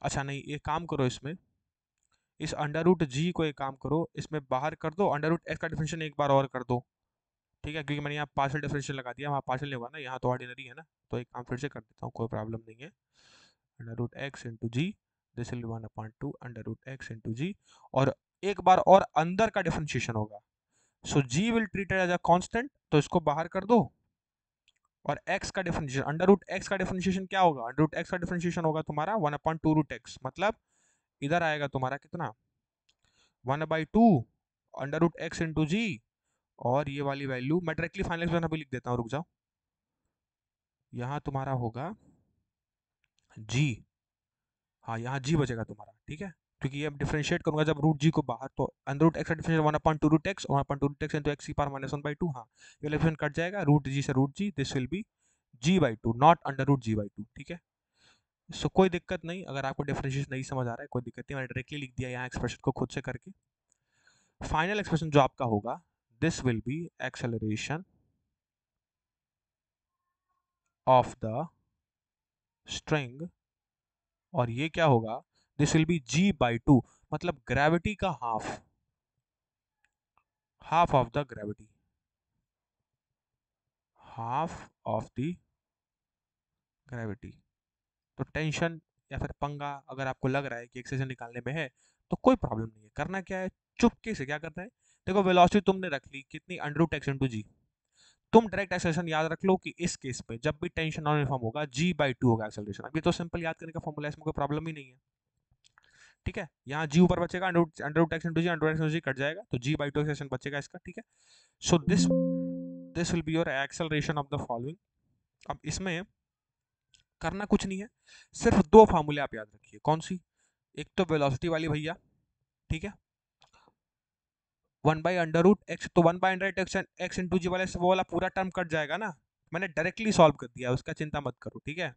अच्छा नहीं, ये काम करो, इसमें इस अंडर रूट जी को एक काम करो, इसमें बाहर कर दो, अंडर रूट एक्स का डिफरेंशियल एक बार और कर दो, ठीक है, क्योंकि मैंने यहाँ पार्शियल डिफरेंशियल लगा दिया, वहाँ पार्शियल नहीं होगा ना, यहाँ तो ऑर्डिनरी है ना, तो एक काम फिर से कर देता हूँ, कोई प्रॉब्लम नहीं है। Under root x into g, this will be one upon two under root x into जी, और एक बार और अंदर का डिफरेंशिएशन होगा, so g will treated as a constant, तो इसको बाहर कर दो, और x का डिफरेंशिएशन, अंडर रूट एक्स का डिफरेंशिएशन क्या होगा, अंडर रूट एक्स का डिफरेंशिएशन होगा तुम्हारा one upon two root x, मतलब इधर आएगा तुम्हारा कितना, one by two under root x into जी, और ये वाली वैल्यू मैं डायरेक्टली फाइनल एक्सप्रेशन अभी लिख देता हूँ, रुक जाओ, यहाँ तुम्हारा होगा जी, हाँ यहाँ जी बचेगा तुम्हारा, ठीक है, क्योंकि ये अब डिफरेंशिएट करूंगा जब रूट जी को बाहर, तो अंडर रूट एक्स का differentiation one upon two root x, one upon two root x into x की power minus one by to, हाँ ये डिफरेंशिएशन कट जाएगा, रूट जी से root ji, this will be g by to, not under root g by to, ठीक है। सो कोई दिक्कत नहीं, अगर आपको डिफरेंशिएशन नहीं समझ आ रहा है कोई दिक्कत नहीं, मैंने डायरेक्टली लिख दिया यहाँ एक्सप्रेशन को खुद से करके। फाइनल एक्सप्रेशन जो आपका होगा, this will be acceleration of the string, और ये क्या होगा, this will be g by two, मतलब ग्रेविटी का half, half of the gravity, half of the gravity. तो टेंशन या फिर पंगा अगर आपको लग रहा है कि एक्सेशन निकालने में है, तो कोई प्रॉब्लम नहीं है, करना क्या है, चुपके से क्या करना है, देखो वेलोसिटी तुमने रख ली कितनी, under root x into g, तुम डायरेक्ट एक्सेलरेशन याद रख लो कि इस केस पे जब भी टेंशन नॉन यूनिफॉर्म होगा, जी बाई टू होगा एक्सेलरेशन, अब ये तो सिंपल याद करने का फॉर्मूला है, इसमें कोई प्रॉब्लम ही नहीं है, ठीक है, यहाँ जी ऊपर बचेगा, अंडर रूट एक्स इंटू जी, अंडर रूट एक्स इंटू जी कट जाएगा, तो जी बाई टू एक्सेलरेशन बचेगा इसका, ठीक है। So this this will be your acceleration of the following. अब इसमें करना कुछ नहीं है, सिर्फ दो फार्मूले आप याद रखिए, कौन सी, एक तो वेलोसिटी वाली भैया, ठीक है, one by under root x, तो one by under x x into g वाले से वो वाला पूरा टर्म कट जाएगा ना, मैंने डायरेक्टली सॉल्व कर दिया, उसका चिंता मत करो, ठीक है,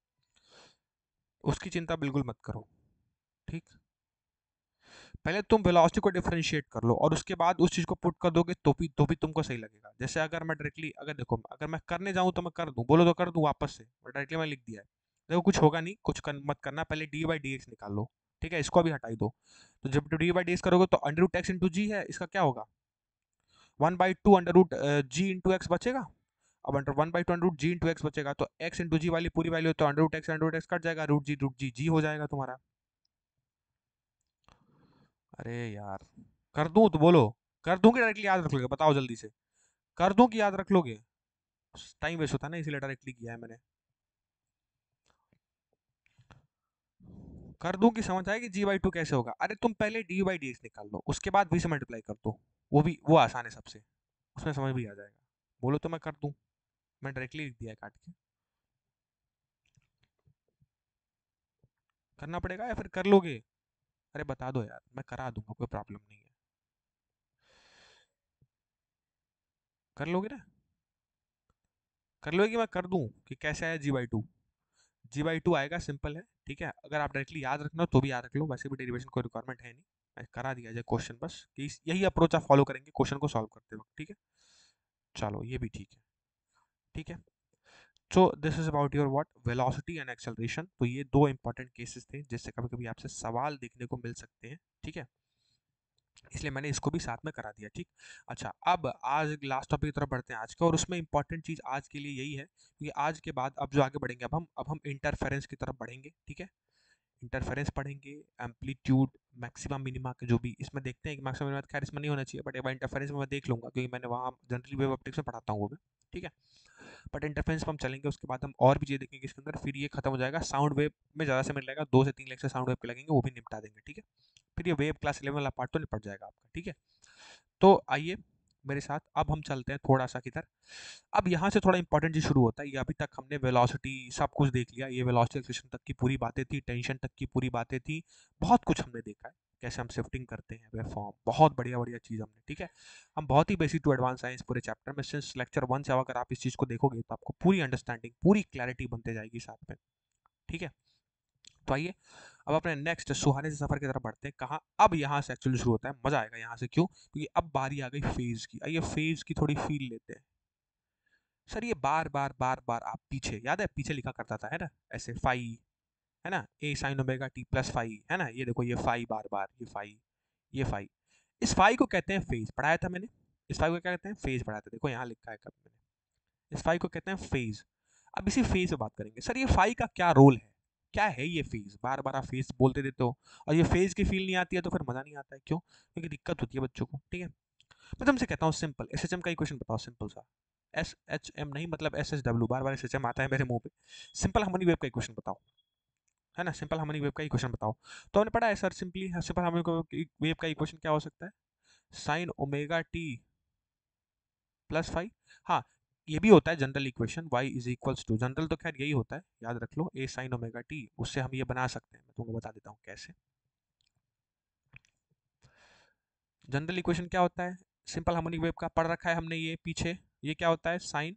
उसकी चिंता बिल्कुल मत करो, ठीक। पहले तुम वेलोसिटी को डिफरेंशिएट कर लो, और उसके बाद उस चीज को पुट कर दोगे तो भी तो भी तुमको सही लगेगा। जैसे अगर मैं डायरेक्टली, अगर देखो अगर मैं करने जाऊं तो मैं कर दूं, बोलो तो कर दूं वापस से, डायरेक्टली मैं लिख दिया है, देखो कुछ होगा नहीं, कुछ कर, मत करना, पहले डी बाई डी एक्स निकाल लो, ठीक है, इसको भी हटाई दो, तो जब डी बाई डी एक्स करोगे तो under root x into g है, इसका क्या होगा, one by two under root g into x बचेगा, अब under one by two under root g into x बचेगा, तो एक्स इंटू जी वाली पूरी वैल्यू, तो under root x under root x cut जाएगा, root g root g g हो जाएगा तुम्हारा। अरे यार, कर दूं तो बोलो, कर दूं कि डायरेक्टली याद रख लोगे, बताओ जल्दी से, कर दूं कि याद रख लोगे, टाइम वेस्ट होता है ना, इसीलिए डायरेक्टली किया है मैंने, कर दूं कि समझ आएगी जी बाई टू कैसे होगा, अरे तुम पहले डी बाई डी एक्स निकाल लो, उसके बाद भी से मल्टीप्लाई कर दो, वो भी वो आसान है सबसे, उसमें समझ भी आ जाएगा, बोलो तो मैं कर दूं, मैं डायरेक्टली लिख दिया है काट के, करना पड़ेगा या फिर कर लोगे, अरे बता दो यार, मैं करा दूंगा, कोई प्रॉब्लम नहीं है, कर लोगे ना, कर लोगे कि मैं कर दूं कि कैसे आया g by two, g by two आएगा, सिंपल है, ठीक है, अगर आप डायरेक्टली याद रखना हो तो भी याद रख लो, वैसे भी डेरिवेशन कोई रिक्वायरमेंट है नहीं, मैं करा दिया जाए क्वेश्चन बस, कि इस- यही अप्रोच आप फॉलो करेंगे क्वेश्चन को सॉल्व करते वक्त, ठीक है, चलो ये भी ठीक है, ठीक है। So this is about your what, velocity and acceleration, तो ये दो इंपॉर्टेंट केसेस थे जिससे कभी कभी आपसे सवाल देखने को मिल सकते हैं, ठीक है, इसलिए मैंने इसको भी साथ में करा दिया, ठीक। अच्छा, अब आज लास्ट टॉपिक की तरफ बढ़ते हैं आज का, और उसमें इंपॉर्टेंट चीज आज के लिए यही है कि आज के बाद अब जो आगे बढ़ेंगे, अब हम अब हम इंटरफेरेंस की तरफ बढ़ेंगे, ठीक है, इंटरफेरेंस पढ़ेंगे, एम्पलीट्यूड, मैक्सिमम मिनिमा के जो भी इसमें देखते हैं कि मैक्सिमम मिनिमा खैर इसमें नहीं होना चाहिए, बट एक बार इंटरफेरेंस में मैं देख लूंगा, क्योंकि मैंने वहाँ जनरली वेव ऑप्टिक्स में पढ़ाता हूँ वो भी, ठीक है, बट इंटरफेरेंस पर हम चलेंगे, उसके बाद हम और भी चीज़ें देखेंगे इसके अंदर, फिर ये खत्म हो जाएगा, साउंड वेव में ज़्यादा समय लगेगा, दो से तीन लेक्चर साउंड वेव के लगेंगे, वो भी निपटा देंगे, ठीक है, फिर ये वेव क्लास इलेवन वाला पार्ट तो निपट जाएगा आपका, ठीक है। तो आइए मेरे साथ, अब हम चलते हैं थोड़ा सा किधर, अब यहाँ से थोड़ा इंपॉर्टेंट चीज शुरू होता है, ये अभी तक हमने वेलोसिटी सब कुछ देख लिया, ये वेलोसिटी एक्सेलरेशन तक की पूरी बातें थी, टेंशन तक की पूरी बातें थी, बहुत कुछ हमने देखा है, कैसे हम शिफ्टिंग करते हैं वेव फॉर्म, बहुत बढ़िया बढ़िया चीज़ हमने, ठीक है, हम बहुत ही बेसिक टू एडवांस आए इस पूरे चैप्टर में, सिंस लेक्चर वन से अगर आप इस चीज़ को देखोगे तो आपको पूरी अंडरस्टैंडिंग पूरी क्लैरिटी बनते जाएगी साथ में, ठीक है। तो आइए अब अपने नेक्स्ट सुहाने से सफर की तरफ बढ़ते हैं, कहाँ, अब यहाँ से एक्चुअली शुरू होता है, मजा आएगा यहाँ से, क्यों, क्योंकि अब बारी आ गई फेज की, आइए फेज की थोड़ी फील लेते हैं। सर ये बार बार बार बार आप पीछे, याद है पीछे लिखा करता था है ना, ऐसे फाई है ना, a sine omega t plus phi, है ना, ये देखो ये फाई बार बार, ये फाई, ये फाई, इस फाई को कहते हैं फेज, पढ़ाया था मैंने, इस फाई को क्या कहते हैं, फेज पढ़ाया था, देखो यहाँ लिखा है कब मैंने, इस फाई को कहते हैं फेज। अब इसी फेज से बात करेंगे, सर ये फाई का क्या रोल है, क्या है ये फेज, बार बार आप फेज बोलते देते हो और ये फेज की फील नहीं आती है तो फिर मजा नहीं आता है, क्यों, क्योंकि दिक्कत होती है बच्चों को, ठीक है। मैं तुमसे कहता हूँ सिंपल, एस एच एम का इक्वेशन बताओ, सिंपल सा, एस एच एम नहीं, मतलब एस एच डब्ल्यू, बार बार एस एच एम आता है मेरे मुंह पे, सिंपल हार्मोनिक वेव का इक्वेशन बताओ, है ना, सिंपल हार्मोनिक वेव का इक्वेशन बताओ। तो हमने पढ़ा है sir, simply simple harmonic wave का इक्वेशन क्या हो सकता है, sine omega t plus five, हाँ ये भी होता है general equation, y is equals to, general तो खैर यही होता है, याद रख लो, a साइन ओमेगा टी, उससे हम ये बना सकते हैं, मैं तुमको बता देता हूँ कैसे। जनरल इक्वेशन क्या होता है, सिंपल हार्मोनिक वेव का पढ़ रखा है हमने ये पीछे, ये क्या होता है, साइन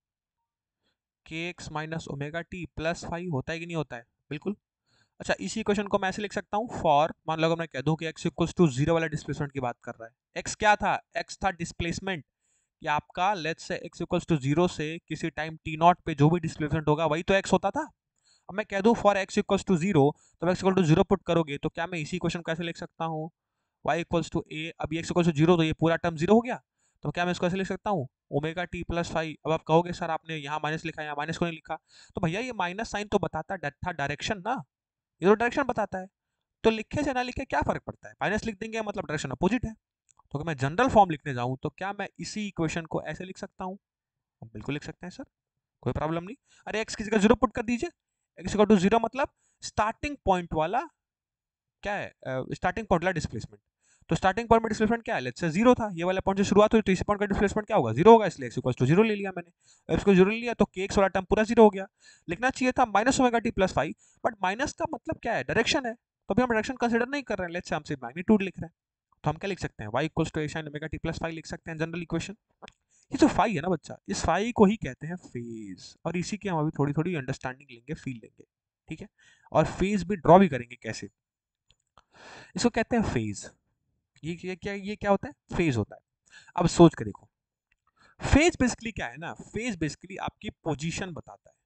के x minus omega t plus five, होता है कि नहीं होता है, बिल्कुल। अच्छा, इसी क्वेश्चन को मैं ऐसे लिख सकता हूँ, फॉर, मान लो मैं कह दूं कि x इक्वल्स टू जीरो वाला डिस्प्लेसमेंट की बात कर रहा है, x क्या था, x था डिस्प्लेसमेंट, कि आपका let's say x equals to zero से किसी टाइम टी नॉट पे जो भी डिस्प्लेसमेंट होगा वही तो x होता था। अब मैं कह दूं for x equals to zero, तो x equal to zero put करोगे तो क्या मैं इसी क्वेश्चन को ऐसे लिख सकता हूँ, y इक्वल्स टू a, अब x इक्वल्स टू जीरो, तो ये पूरा टर्म जीरो हो गया, तो क्या मैं इसको ऐसे लिख सकता हूँ, ओमेगा टी प्लस फाइव। अब आप कहोगे सर आपने यहाँ माइनस लिखा, यहाँ माइनस को नहीं लिखा, तो भैया ये माइनस साइन तो बताता था डायरेक्शन ना, ये तो डायरेक्शन बताता है, तो लिखे से ना लिखे क्या फर्क पड़ता है, माइनस लिख देंगे मतलब डायरेक्शन अपोजिट है। तो अगर मैं जनरल फॉर्म लिखने जाऊं तो क्या मैं इसी इक्वेशन को ऐसे लिख सकता हूं, बिल्कुल लिख सकते हैं सर, कोई प्रॉब्लम नहीं। अरे एक्स की जगह जीरो पुट कर दीजिए, एक्स इक्वल टू जीरो मतलब स्टार्टिंग पॉइंट वाला क्या है, स्टार्टिंग पॉइंट वाला डिस्प्लेसमेंट, तो स्टार्टिंग पॉइंट में डिस्प्लेसमेंट क्या है, लेट्स से जीरो था, ये वाला पॉइंट से शुरुआत हुई तो इसी पॉइंट का डिस्प्लेसमेंट क्या होगा, जीरो होगा, इसलिए एक्स इक्वल टू जीरो ले लिया मैंने, एक्स को जीरो ले लिया तो के एक्स वाला टर्म पूरा जीरो हो गया। लिखना चाहिए था minus omega t plus five, but minus का मतलब क्या है, डायरेक्शन है, तो अभी हम डायरेक्शन कंसिडर नहीं कर रहे हैं, लेट्स से हम सिर्फ मैग्नीट्यूड लिख रहे हैं, तो हम क्या लिख सकते हैं, y equals to a sin omega t plus five लिख सकते हैं जनरल इक्वेशन। ये जो फाई है ना बच्चा, इस फाई को ही कहते हैं फेज, और इसी की हम अभी थोड़ी थोड़ी अंडरस्टैंडिंग लेंगे, फील लेंगे, ठीक है, और फेज भी ड्रॉ भी करेंगे कैसे, इसको कहते हैं फेज। ये क्या क्या ये क्या होता है, फेज होता है। अब सोच के देखो, फेज बेसिकली क्या है ना, फेज बेसिकली आपकी पोजीशन बताता है,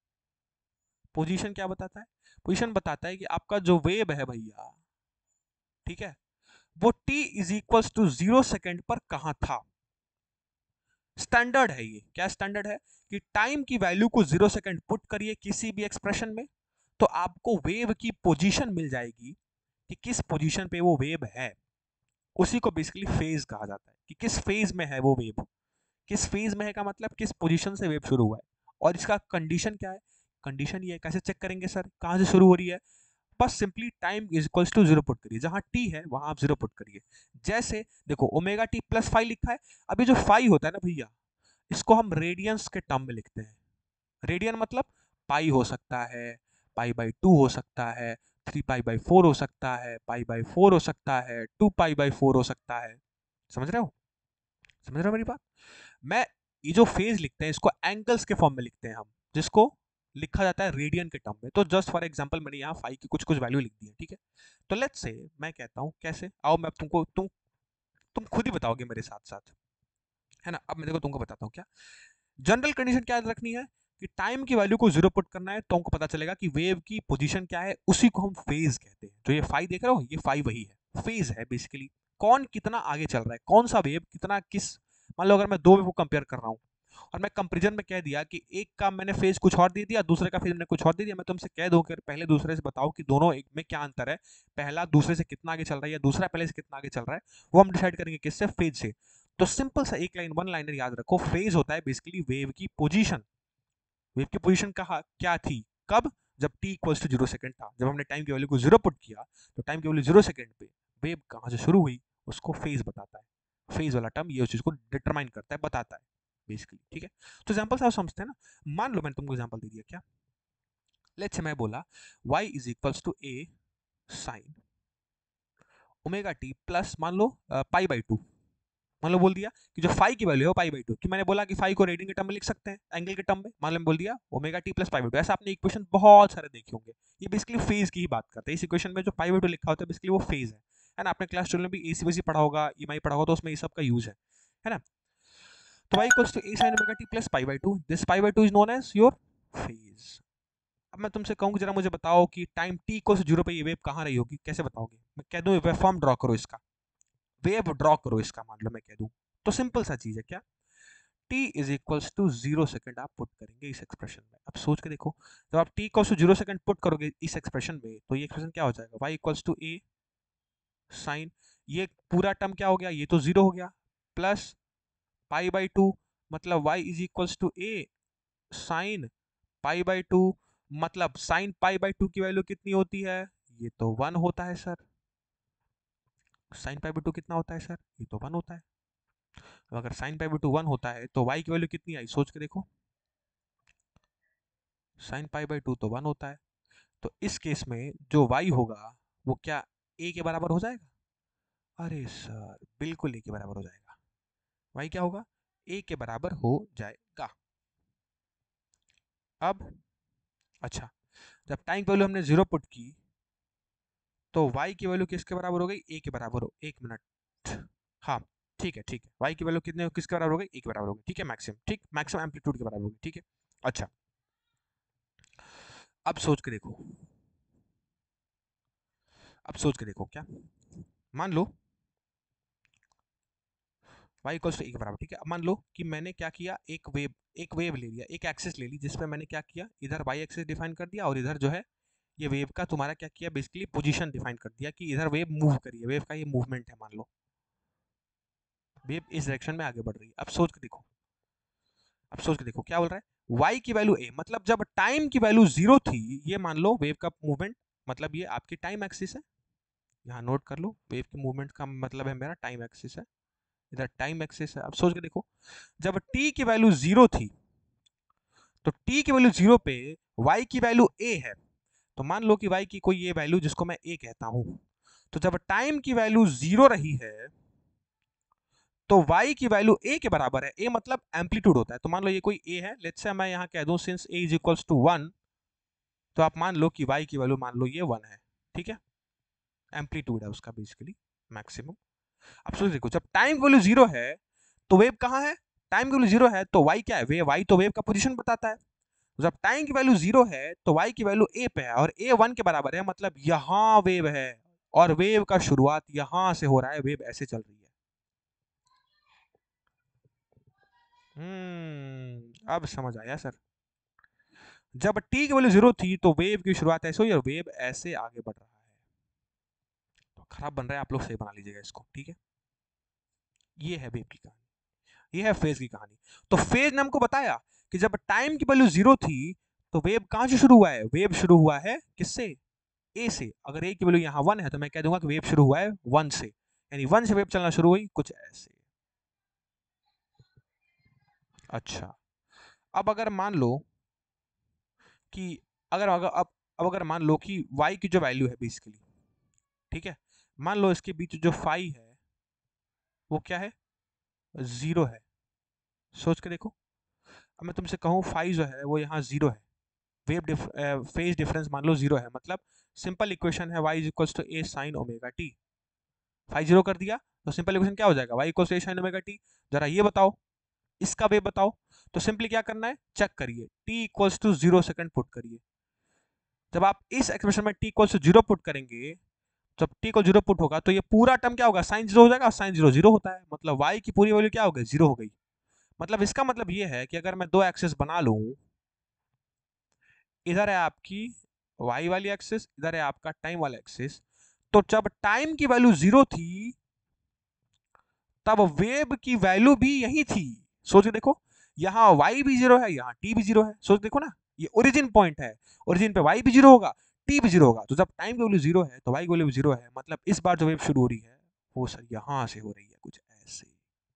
पोजीशन क्या बताता है, पोजीशन बताता है कि आपका जो वेव है भैया, ठीक है, वो t is equals to zero second पर कहां था। स्टैंडर्ड है ये, क्या स्टैंडर्ड है, कि टाइम की वैल्यू को जीरो सेकेंड पुट करिए किसी भी एक्सप्रेशन में, तो आपको वेव की पोजीशन मिल जाएगी, कि किस पोजीशन पे वो वेव है, उसी को बेसिकली फेज कहा जाता है, कि किस फेज में है वो वेव, किस फेज में है का मतलब किस पोजीशन से वेव शुरू हुआ है, और इसका कंडीशन क्या है, कंडीशन ये है, कैसे चेक करेंगे सर, कहां से शुरू हो रही है, बस simply time is equals to zero put करिए, जहां टी है वहां आप जीरो पुट करिए। जैसे देखो ओमेगा टी प्लस फाइव लिखा है, अभी जो फाइव होता है ना भैया, इसको हम रेडियंस के टर्म में लिखते हैं, रेडियन मतलब पाई हो सकता है, पाई बाई टू हो सकता है, थ्री पाई बाई फोर हो सकता है, पाई बाई फोर हो सकता है, टू पाई बाई फोर हो सकता है, समझ रहे हो, समझ रहे हो मेरी बात। मैं ये जो फेज लिखते हैं इसको एंगल्स के फॉर्म में लिखते हैं हम, जिसको लिखा जाता है रेडियन के टर्म में, तो जस्ट फॉर एग्जांपल मैंने यहाँ फाइव की कुछ कुछ वैल्यू लिख दी है, ठीक है, तो लेट्स से मैं कहता हूँ कैसे, आओ मैं तुमको तुम तुम खुद ही बताओगे मेरे साथ साथ, है ना, अब मैं देखो तुमको बताता हूँ क्या जनरल कंडीशन क्या रखनी है, कि टाइम की वैल्यू को जीरो पुट करना है, तो हमको पता चलेगा कि वेव की पोजीशन क्या है, उसी को हम फेज कहते हैं। तो ये फाइव देख रहे हो, ये फाइव वही है, फेज है बेसिकली, कौन कितना आगे चल रहा है, कौन सा वेव कितना किस, मान लो अगर मैं दो वेव को कंपेयर कर रहा हूँ और मैं कंपेरिजन में कह दिया कि एक का मैंने फेज कुछ और दे दिया, दूसरे का फेज मैंने कुछ और दे दिया, मैं तुमसे कह दूं कि पहले दूसरे से बताओ कि दोनों एक में क्या अंतर है, पहला दूसरे से कितना आगे चल रहा है या दूसरा पहले से कितना आगे चल रहा है, वो हम डिसाइड करेंगे किससे, फेज से। तो सिंपल सा एक लाइन वन लाइनर याद रखो, फेज होता है बेसिकली वेव की पोजीशन, वेव की पोजीशन कहा क्या थी, कब, जब t equals to zero second था, जब हमने टाइम की वैल्यू को जीरो पुट किया, तो टाइम की वैल्यू जीरो सेकंड पे वेव कहां से शुरू हुई, उसको फेज बताता है, फेज वाला टर्म ये उस चीज को डिटरमाइन करता है, बताता है बेसिकली, ठीक है। तो एग्जांपल आप समझते हैं ना, मान लो मैंने तुमको एग्जांपल दे दिया क्या, लेट्स से मैं बोला y is equals to a sine omega t plus मान लो पाई बाई टू, मान लो बोल दिया कि जो फाई की वैल्यू है पाई बाई टू, कि मैंने बोला कि फाई को रेडियन के टर्म में लिख सकते हैं, एंगल के टर्म में, मान लो बोल दिया omega t plus pi by two, ऐसा आपने इक्वेशन बहुत सारे देखे होंगे, ये बेसिकली फेज की ही बात करते हैं, इस इक्वेशन में जो पाई बाई टू लिखा होता है बेसिकली वो फेज है, है ना, आपने क्लास ट्वेल्व में भी एसी वेसी पढ़ा होगा, ईएमआई पढ़ा होगा, तो उसमें ये सब का यूज है है ना। तो y equals to a sin omega t plus pi by two, this pi by two is known as your phase. अब मैं तुमसे कहूँ जरा मुझे बताओ कि टाइम टी को से जीरो पे ये वेव कहाँ रही होगी, कैसे बताओगे? मैं कह दूँ वेव फॉर्म ड्रॉ करो इसका, वेव ड्रॉ करो इसका, मान लो मैं कह दूँ तो सिंपल सा चीज है क्या, t is equals to zero second आप पुट करेंगे इस एक्सप्रेशन में। अब सोच के देखो, जब आप t equals to zero second put करोगे इस एक्सप्रेशन में तो ये एक्सप्रेशन क्या हो जाएगा, y equals to a sine, ये पूरा टर्म क्या हो गया, ये तो जीरो हो गया, प्लस पाई बाई टू, मतलब y is equals to a sine pi by two, मतलब साइन पाई बाई टू की वैल्यू कितनी होती है, ये तो वन होता है sir. Sine pi by two कितना होता है सर, ये तो वन होता है। तो अगर sine pi by two one होता है तो y की वैल्यू कितनी आई, सोच के देखो, साइन पाई बाई टू तो वन होता है। तो इस केस में जो y होगा वो क्या a के बराबर हो जाएगा? अरे सर बिल्कुल a के बराबर हो जाएगा। y क्या होगा, a के बराबर हो जाएगा। अब अच्छा, जब टाइम की वैल्यू हमने जीरो पुट की तो y की वैल्यू किसके बराबर हो गई, a के बराबर हो, एक मिनट, हाँ ठीक है ठीक है, y की वैल्यू कितने किसके बराबर हो गई, a के बराबर हो गई, ठीक है, मैक्सिमम, ठीक, मैक्सिमम एम्पलीट्यूड के बराबर हो गई, ठीक है। अच्छा अब सोच के देखो, अब सोच के देखो क्या, मान लो y इक्वल्स टू ए के बराबर, ठीक है। अब मान लो कि मैंने क्या किया, एक वेव एक वेव ले लिया, एक एक्सिस ले ली, जिसपे मैंने क्या किया, इधर y एक्सिस डिफाइन कर दिया और इधर जो है ये वेव का तुम्हारा क्या किया, बेसिकली पोजीशन डिफाइन कर दिया कि इधर वेव मूव करिए, वेव का ये मूवमेंट है, मान लो वेव इस डायरेक्शन में आगे बढ़ रही है। अब सोच के देखो, अब सोच के देखो क्या बोल रहा है, y की वैल्यू a, मतलब जब टाइम की वैल्यू जीरो थी, ये मान लो वेव का मूवमेंट, मतलब ये आपकी टाइम एक्सिस है, यहाँ नोट कर लो, वेव की मूवमेंट का मतलब है मेरा टाइम एक्सिस है, इधर टाइम एक्सिस है। अब सोच के देखो, जब t की वैल्यू जीरो थी तो t की वैल्यू जीरो पे y की वैल्यू a है, तो मान लो कि y की कोई ये वैल्यू जिसको मैं a कहता हूं, तो जब टाइम की वैल्यू जीरो रही है तो y की वैल्यू a के बराबर है, a मतलब एम्पलीट्यूड होता है, तो मान लो ये कोई a है, लेट्स से मैं यहाँ कह दूं since a is equals to one, तो आप मान लो कि y की वैल्यू मान लो ये वन है, ठीक है, एम्पलीट्यूड है उसका बेसिकली मैक्सिमम। अब सोच देखो, जब टाइम वैल्यू जीरो है तो वेव कहाँ है, टाइम वैल्यू जीरो है तो y क्या है, वे y तो वेव का पोजीशन बताता है, जब टाइम की वैल्यू जीरो है तो y की वैल्यू a पे है और a वन के बराबर है, मतलब यहां वेव है और वेव का शुरुआत यहां से हो रहा है, वेव ऐसे चल रही है। हम्म अब समझ आया सर, जब t की वैल्यू जीरो थी तो वेव की शुरुआत ऐसे हुई और वेव ऐसे आगे बढ़ रहा है। तो खराब बन रहा है, आप लोग सही बना लीजिएगा इसको, ठीक है। ये है वेव की कहानी, ये है फेज की कहानी। तो फेज ने हमको बताया कि जब टाइम की वैल्यू जीरो थी तो वेव कहां से शुरू हुआ है, वेव शुरू हुआ है किससे, ए से। अगर ए की वैल्यू यहाँ वन है तो मैं कह दूंगा कि वेव शुरू हुआ है वन से, यानी वन से वेव चलना शुरू हुई कुछ ऐसे। अच्छा, अब अगर मान लो कि अगर अगर अब अब अगर मान लो कि y की जो वैल्यू है बेसिकली, ठीक है, मान लो इसके बीच जो फाई है वो क्या है, जीरो है। सोच के देखो, अब मैं तुमसे कहूँ फाई जो है वो यहाँ जीरो है, वेव डिफ, फेज डिफरेंस मान लो जीरो है, मतलब सिंपल इक्वेशन है y is equals to a sine omega t, phi zero कर दिया तो सिंपल इक्वेशन क्या हो जाएगा, y equals to a sine omega t. जरा ये बताओ इसका वेव बताओ, तो सिंपली क्या करना है, चेक करिए, t equals to zero second put करिए। जब आप इस एक्सप्रेशन में t equals to zero put करेंगे, जब t को जीरो पुट होगा तो ये पूरा टर्म क्या होगा, साइन जीरो हो जाएगा, साइन जीरो जीरो होता है, मतलब y की पूरी वैल्यू क्या हो गई, जीरो हो गई। मतलब इसका मतलब ये है कि अगर मैं दो एक्सिस बना लूं, इधर है आपकी y वाली एक्सिस, इधर है आपका टाइम वाला एक्सिस, तो जब टाइम की वैल्यू जीरो थी तब वेव की वैल्यू भी यही थी। सोच के देखो, यहाँ y भी जीरो है, यहाँ t भी जीरो है, सोच देखो ना, ये ओरिजिन पॉइंट है, ओरिजिन पे y भी जीरो होगा, t भी जीरो होगा, तो जब टाइम की वैल्यू जीरो है तो y की वैल्यू जीरो है, मतलब इस बार जो वेव शुरू हो रही है वो सर यहां से हो रही है कुछ ऐसे।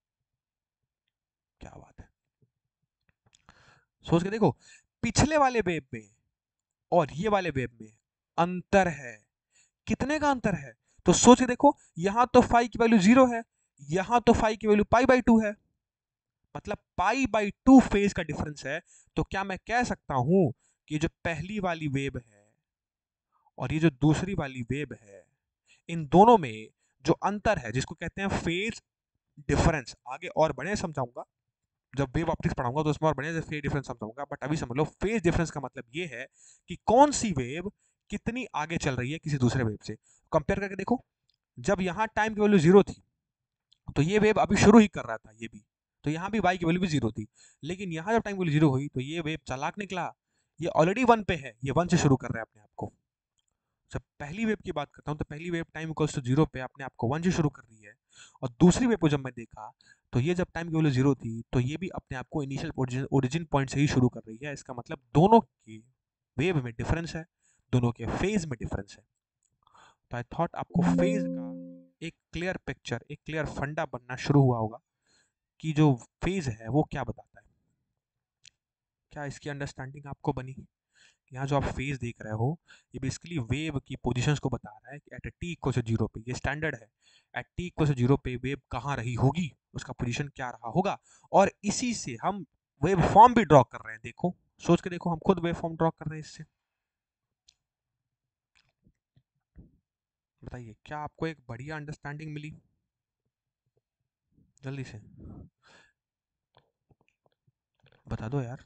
क्या बात है, सोच के देखो, पिछले वाले वेव में और ये वाले वेव में अंतर है, कितने का अंतर है, तो सोच के देखो, यहां तो फाई की वैल्यू जीरो है, यहां तो फाई की वैल्यू पाई बाई टू है, मतलब पाई बाई टू फेज का डिफरेंस है। तो क्या मैं कह सकता हूं कि जो पहली वाली वेव है और ये जो दूसरी वाली वेव है, इन दोनों में जो अंतर है जिसको कहते हैं फेज डिफरेंस, आगे और बढ़े समझाऊंगा, जब वेव ऑप्टिक्स पढ़ाऊंगा तो उसमें और बढ़िया से फेज डिफरेंस समझाऊंगा, बट अभी समझ लो फेज डिफरेंस का मतलब ये है कि कौन सी वेव कितनी आगे चल रही है किसी दूसरे वेव से। कंपेयर करके देखो, जब यहाँ टाइम की वैल्यू जीरो थी तो ये वेव अभी शुरू ही कर रहा था ये भी, तो यहाँ भी वाई की वैल्यू भी जीरो थी, लेकिन यहाँ जब टाइम वैल्यू जीरो हुई तो ये वेव चालाक निकला, ये ऑलरेडी वन पे है, ये वन से शुरू कर रहा है अपने आप को। जब पहली वेव की बात करता हूँ तो पहली wave time equals to zero पे अपने आप को वन से शुरू कर रही है, और दूसरी वेव को जब मैं देखा तो ये जब टाइम की वैल्यू जीरो थी तो ये भी अपने आप को इनिशियल ओरिजिन पॉइंट से ही शुरू कर रही है। इसका मतलब दोनों की वेव में डिफरेंस है, दोनों के फेज में डिफरेंस है। तो आई थॉट आपको फेज का एक क्लियर पिक्चर, एक क्लियर फंडा बनना शुरू हुआ होगा कि जो फेज है वो क्या बताता है। क्या इसकी अंडरस्टैंडिंग आपको बनी? यहाँ जो आप फेज देख रहे हो ये बेसिकली वेव की पोजीशंस को बता रहा है कि at t equal to zero पे, ये स्टैंडर्ड है, at t equal to zero पे वेव कहाँ रही होगी, उसका पोजीशन क्या रहा होगा, और इसी से हम वेव फॉर्म भी ड्रॉ कर रहे हैं। देखो, सोच के देखो, हम खुद वेव फॉर्म ड्रॉ कर रहे हैं इससे। बताइए, क्या आपको एक बढ़िया अंडरस्टैंडिंग मिली? जल्दी से बता दो यार।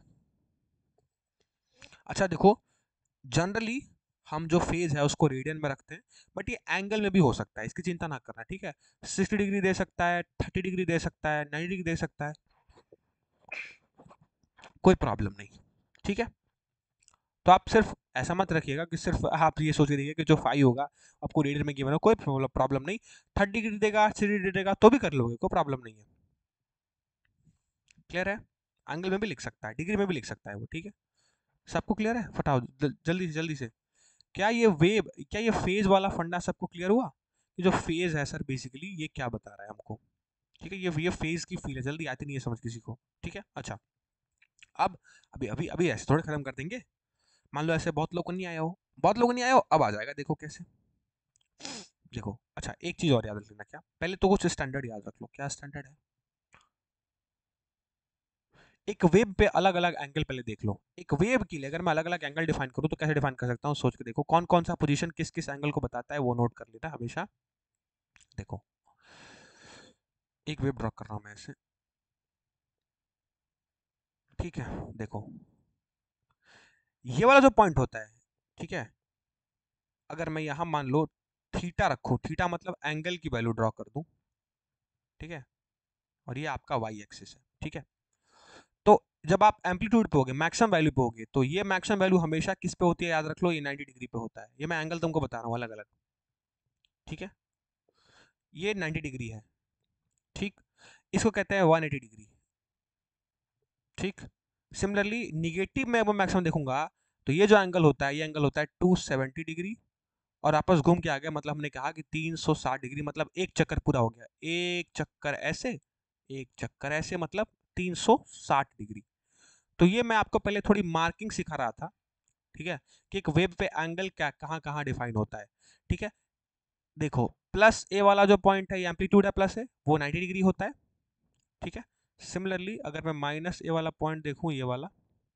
अच्छा देखो, जनरली हम जो फेज है उसको रेडियन में रखते हैं, बट ये एंगल में भी हो सकता है, इसकी चिंता ना करना, ठीक है। सिक्सटी डिग्री दे सकता है, थर्टी डिग्री दे सकता है, नाइन्टी डिग्री दे सकता है, कोई प्रॉब्लम नहीं, ठीक है। तो आप सिर्फ ऐसा मत रखिएगा कि सिर्फ आप ये सोच रही है कि जो फाइव होगा आपको रेडियन में गिवन है, कोई प्रॉब्लम नहीं। थर्टी डिग्री देगा, सिक्सटी डिग्री देगा तो भी कर लोगे, कोई प्रॉब्लम नहीं है। क्लियर है? एंगल में भी लिख सकता है, डिग्री में भी लिख सकता है वो, ठीक है। सबको क्लियर है? फटाओ जल्दी से जल्दी से। क्या ये वेव, क्या ये फेज वाला फंडा सबको क्लियर हुआ? ये जो फेज है सर बेसिकली ये क्या बता रहा है हमको, ठीक है। ये ये फेज की फील है, जल्दी आती नहीं है समझ किसी को, ठीक है। अच्छा, अब अभी अभी अभी ऐसे थोड़े खत्म कर देंगे। मान लो ऐसे बहुत लोगों को नहीं आया हो, बहुत लोगों को नहीं आया हो, अब आ जाएगा, देखो कैसे। देखो, अच्छा एक चीज और याद रख लेना, क्या पहले तो कुछ स्टैंडर्ड याद रख लो। क्या स्टैंडर्ड है? एक वेव पे अलग अलग एंगल पहले देख लो। एक वेव के लिए अगर मैं अलग अलग एंगल डिफाइन करूं तो कैसे डिफाइन कर सकता हूं, सोच के देखो। कौन कौन सा पोजीशन किस किस एंगल को बताता है वो नोट कर लेना हमेशा। देखो, एक वेव ड्रॉ कर रहा हूं मैं ऐसे, ठीक है। देखो, ये वाला जो पॉइंट होता है, ठीक है, अगर मैं यहां मान लो थीटा रखूं, थीटा मतलब एंगल की वैल्यू ड्रॉ कर दूं, ठीक है, और ये आपका वाई एक्सिस है, ठीक है। तो जब आप एम्पलीट्यूड पे होगे, मैक्सिमम वैल्यू पे होगे, तो ये मैक्सिमम वैल्यू हमेशा किस पे होती है याद रख लो, ये नाइन्टी डिग्री पे होता है। ये मैं एंगल तुमको बता रहा हूँ अलग अलग, ठीक है। ये नाइन्टी डिग्री है, ठीक। इसको कहते हैं वन एटी डिग्री, ठीक। सिमिलरली निगेटिव में मैं मैक्सिमम देखूंगा तो ये जो एंगल होता है, ये एंगल होता है टू सेवेंटी डिग्री, और आपस घूम के आ गया, मतलब हमने कहा कि तीन सौ साठ डिग्री, मतलब एक चक्कर पूरा हो गया, एक चक्कर ऐसे, एक चक्कर ऐसे, मतलब तीन सौ साठ डिग्री। तो ये मैं आपको पहले थोड़ी मार्किंग सिखा रहा था, ठीक है, कि एक वेब पे एंगल क्या कहाँ कहाँ डिफाइन होता है, ठीक है। देखो, प्लस ए वाला जो पॉइंट है, ये एम्पलीट्यूड है, प्लस है, वो नाइन्टी डिग्री होता है, ठीक है। सिमिलरली अगर मैं माइनस ए वाला पॉइंट देखूं, ये वाला,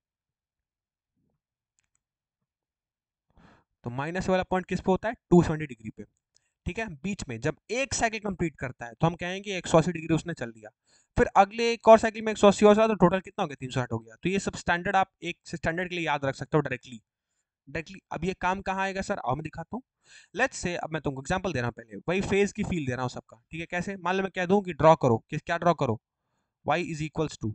तो माइनस वाला पॉइंट किस पे होता है, टू सेवेंटी डिग्री पे, ठीक है। बीच में जब एक साइकिल कंप्लीट करता है तो हम कहेंगे एक सौ अस्सी डिग्री उसने चल दिया, फिर अगले एक और साइकिल में एक सौ अस्सी और तो टोटल कितना हो गया, तीन सौ साठ हो गया। तो ये सब स्टैंडर्ड आप एक स्टैंडर्ड के लिए याद रख सकते हो डायरेक्टली। डायरेक्टली अब ये काम कहाँ आएगा सर, आओ मैं दिखाता हूँ। लेट्स से अब मैं तुमको एग्जांपल दे रहा हूँ, पहले वही फेज की फील दे रहा हूँ सबका, ठीक है। कैसे, मान लो मैं कह दूं कि ड्रॉ करो, किस क्या ड्रॉ करो, y इज इक्वल्स टू,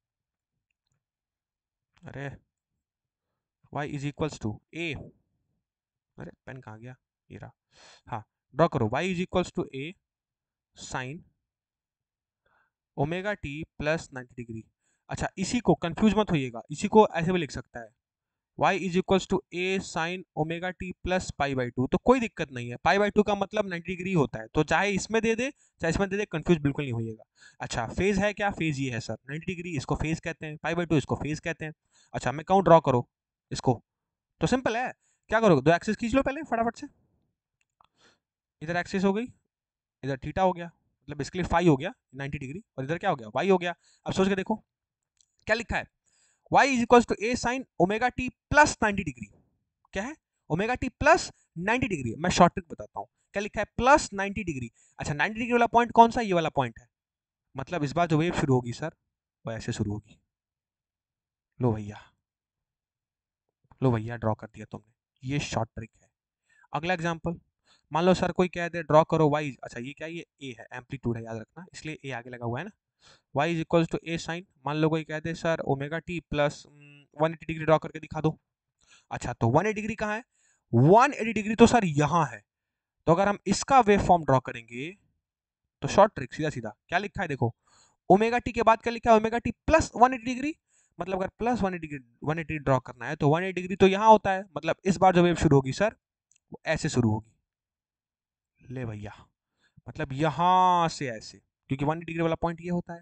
अरे y is equals to a, अरे पेन कहाँ गया, ये रहा, हाँ। ड्रॉ करो y is equals to a sine omega t plus ninety degree. अच्छा, इसी को कंफ्यूज मत होइएगा, इसी को ऐसे भी लिख सकता है, y is equals to a sine omega t plus pi by two. तो कोई दिक्कत नहीं है, पाई बाई टू का मतलब नाइन्टी डिग्री होता है, तो चाहे इसमें दे दे चाहे इसमें दे दे, कंफ्यूज बिल्कुल नहीं होइएगा। अच्छा, फेज है क्या, फेज ये है सर, नाइन्टी डिग्री, इसको फेज कहते हैं, पाई बाई टू इसको फेज कहते हैं। अच्छा, मैं कहूँ ड्रॉ करो इसको, तो सिंपल है, क्या करोगे, दो एक्सिस खींच लो पहले फटाफट से। इधर एक्सिस हो गई, इधर थीटा हो गया, मतलब बेसिकली फाई हो गया नाइन्टी डिग्री, और इधर क्या हो गया, वाई हो गया। अब सोच के देखो क्या लिखा है, y is equal to a sine omega t plus ninety degree. क्या है, omega t plus ninety degree. मैं शॉर्ट ट्रिक बताता हूँ, क्या लिखा है, प्लस नाइन्टी डिग्री। अच्छा, नाइन्टी डिग्री वाला पॉइंट कौन सा, ये वाला पॉइंट है, मतलब इस बार जो वेव शुरू होगी सर, वो ऐसे शुरू होगी। लो भैया, लो भैया ड्रॉ कर दिया तुमने। ये शॉर्ट ट्रिक है। अगला एग्जांपल, मान लो सर कोई कह दे ड्रॉ करो वाई, अच्छा ये क्या, ये ए है, एम्पलीट्यूड है याद रखना, इसलिए ए आगे लगा हुआ है ना। y is equal to a sine, मान लो कोई कह दे sir omega t plus one eighty degree draw करके दिखा दो। अच्छा तो वन एटी डिग्री कहाँ है, वन एटी डिग्री तो सर यहाँ है। तो अगर हम इसका वेव फॉर्म ड्रॉ करेंगे तो शॉर्ट ट्रिक, सीधा सीधा क्या लिखा है देखो, ओमेगा टी के बाद क्या लिखा है, omega t plus one eighty degree. मतलब अगर plus one eighty degree one eighty draw करना है तो वन एटी डिग्री तो यहाँ होता है, मतलब इस बार जो वेव शुरू होगी सर वो ऐसे शुरू होगी। ले भैया, मतलब यहां से ऐसे, क्योंकि वन एटी डिग्री वाला पॉइंट ये होता है।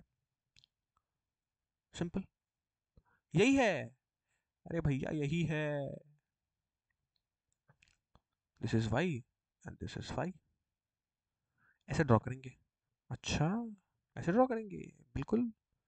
सिंपल, यही है। अरे भैया यही है। This is y and this is y. ऐसे ड्रॉ करेंगे। अच्छा, ऐसे ड्रॉ करेंगे, बिल्कुल।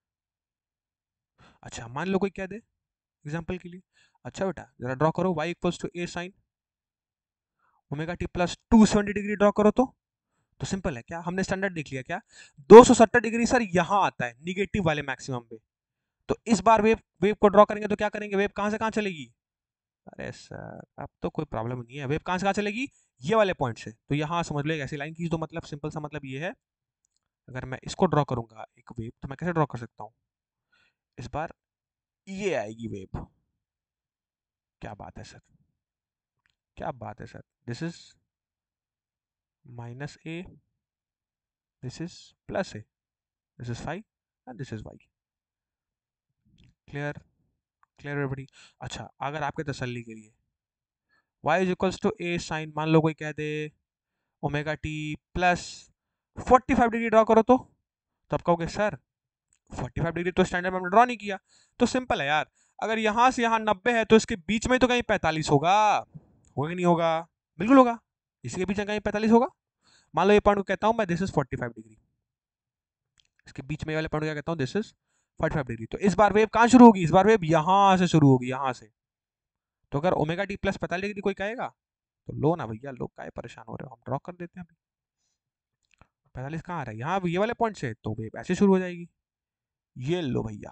अच्छा मान लो कोई क्या दे एग्जाम्पल के लिए, अच्छा बेटा जरा ड्रॉ करो y equals to a sine omega t plus two seventy degree draw करो। तो तो सिंपल है, क्या हमने स्टैंडर्ड देख लिया क्या, दो सौ सत्तर डिग्री सर यहाँ आता है निगेटिव वाले मैक्सिमम पे। तो इस बार वेव वेव को ड्रॉ करेंगे तो क्या करेंगे, वेव कहाँ से कहाँ चलेगी। अरे सर अब तो कोई प्रॉब्लम नहीं है, वेव कहाँ से कहाँ चलेगी, ये वाले पॉइंट से। तो यहाँ समझ लो एक ऐसी लाइन की, तो मतलब सिंपल सा मतलब ये है, अगर मैं इसको ड्रॉ करूंगा एक वेव, तो मैं कैसे ड्रॉ कर सकता हूँ, इस बार ये आएगी वेव। क्या बात है सर, क्या बात है sir, this is minus a, this is plus a, this is five and this is y. Clear, clear everybody. अच्छा अगर आपके तसल्ली के लिए y is equals to a sine, मान लो कोई कह दे omega t plus forty five degree draw करो। तो तब कहोगे सर फोर्टी फाइव डिग्री तो स्टैंडर्ड में हमने ड्रॉ नहीं किया। तो सिंपल है यार, अगर यहाँ से यहाँ नब्बे है तो इसके बीच में तो कहीं पैंतालीस होगा, होगा कि नहीं होगा, बिल्कुल होगा। इसी के बीच में कहीं पैंतालीस होगा। मान लो ये पॉइंट को कहता हूँ मैं this is forty five degree, इसके बीच में वाले पॉइंट को क्या कहता हूँ, this is forty five degree. तो इस बार वेव कहाँ शुरू होगी, इस बार वेव यहाँ से शुरू होगी, यहाँ से। तो अगर ओमेगा टी प्लस पैंतालीस डिग्री कोई कहेगा तो लो ना भैया, लोग काहे परेशान हो रहे हो, हम ड्रॉ कर देते हैं। पैंतालीस कहाँ आ रहा है, यहाँ ये वाले पॉइंट से, तो वेव ऐसे शुरू हो जाएगी। ये लो भैया,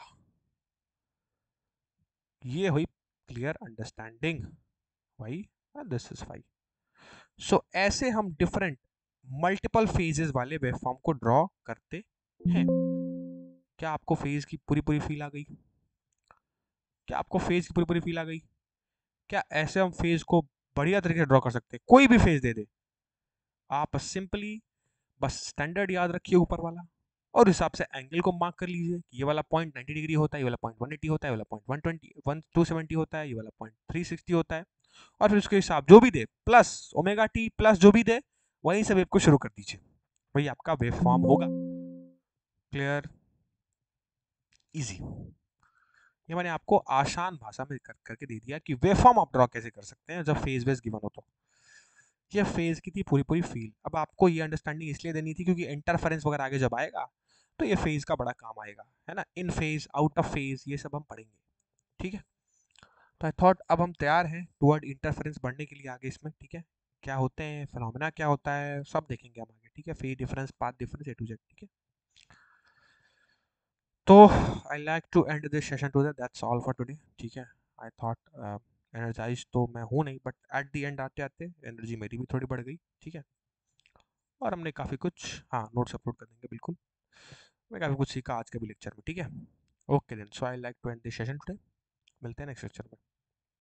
ये हुई क्लियर अंडरस्टैंडिंग, भाई दिस इज फाइव। सो ऐसे हम डिफरेंट मल्टीपल फेजेस वाले वेवफॉर्म को ड्रॉ करते हैं। क्या आपको फेज की पूरी पूरी फील आ गई, क्या आपको फेज की पूरी पूरी फील आ गई। क्या ऐसे हम फेज को बढ़िया तरीके से ड्रॉ कर सकते हैं, कोई भी फेज दे दे, आप सिंपली बस स्टैंडर्ड याद रखिए ऊपर वाला, और हिसाब से एंगल को मार्क कर लीजिए कि ये वाला पॉइंट नाइंटी डिग्री होता है, ये वाला पॉइंट वन एटी होता है, ये वाला point one twenty one two seventy होता है, ये वाला पॉइंट थ्री सिक्सटी होता है। और फिर उसके हिसाब जो भी दे प्लस ओमेगा टी प्लस जो भी दे, वहीं से वेव को शुरू कर दीजिए, वही आपका वेव फॉर्म होगा। Clear, easy. ये मैंने आपको आसान भाषा में कर करके दे दिया कि वेव फॉर्म आप ड्रॉ कैसे कर सकते हैं जब फेज वेज गिवन हो। तो ये फेज की थी पूरी पूरी फील। अब आपको ये अंडरस्टैंडिंग इसलिए देनी थी क्योंकि इंटरफेरेंस वगैरह आगे जब आएगा तो ये फेज का बड़ा काम आएगा, है ना, in phase out of phase ये सब हम पढ़ेंगे। ठीक है, तो आई थॉट अब हम तैयार हैं टुवर्ड इंटरफेरेंस बढ़ने के लिए आगे इसमें। ठीक है, क्या होते हैं फिनोमेना, क्या होता है, सब देखेंगे हम आगे। ठीक है, phase difference, path difference, a to z. ठीक है, तो I like to end this session to that's all for today. ठीक है, आई थॉट एनर्जाइज तो मैं हूँ नहीं, बट एट द एंड आते आते एनर्जी मेरी भी थोड़ी बढ़ गई। ठीक है, और हमने काफ़ी कुछ, हाँ नोट्स अपलोड कर देंगे बिल्कुल, मैं काफ़ी कुछ सीखा आज के भी लेक्चर में। ठीक है, okay then, so I like to end this session today. मिलते हैं नेक्स्ट लेक्चर में।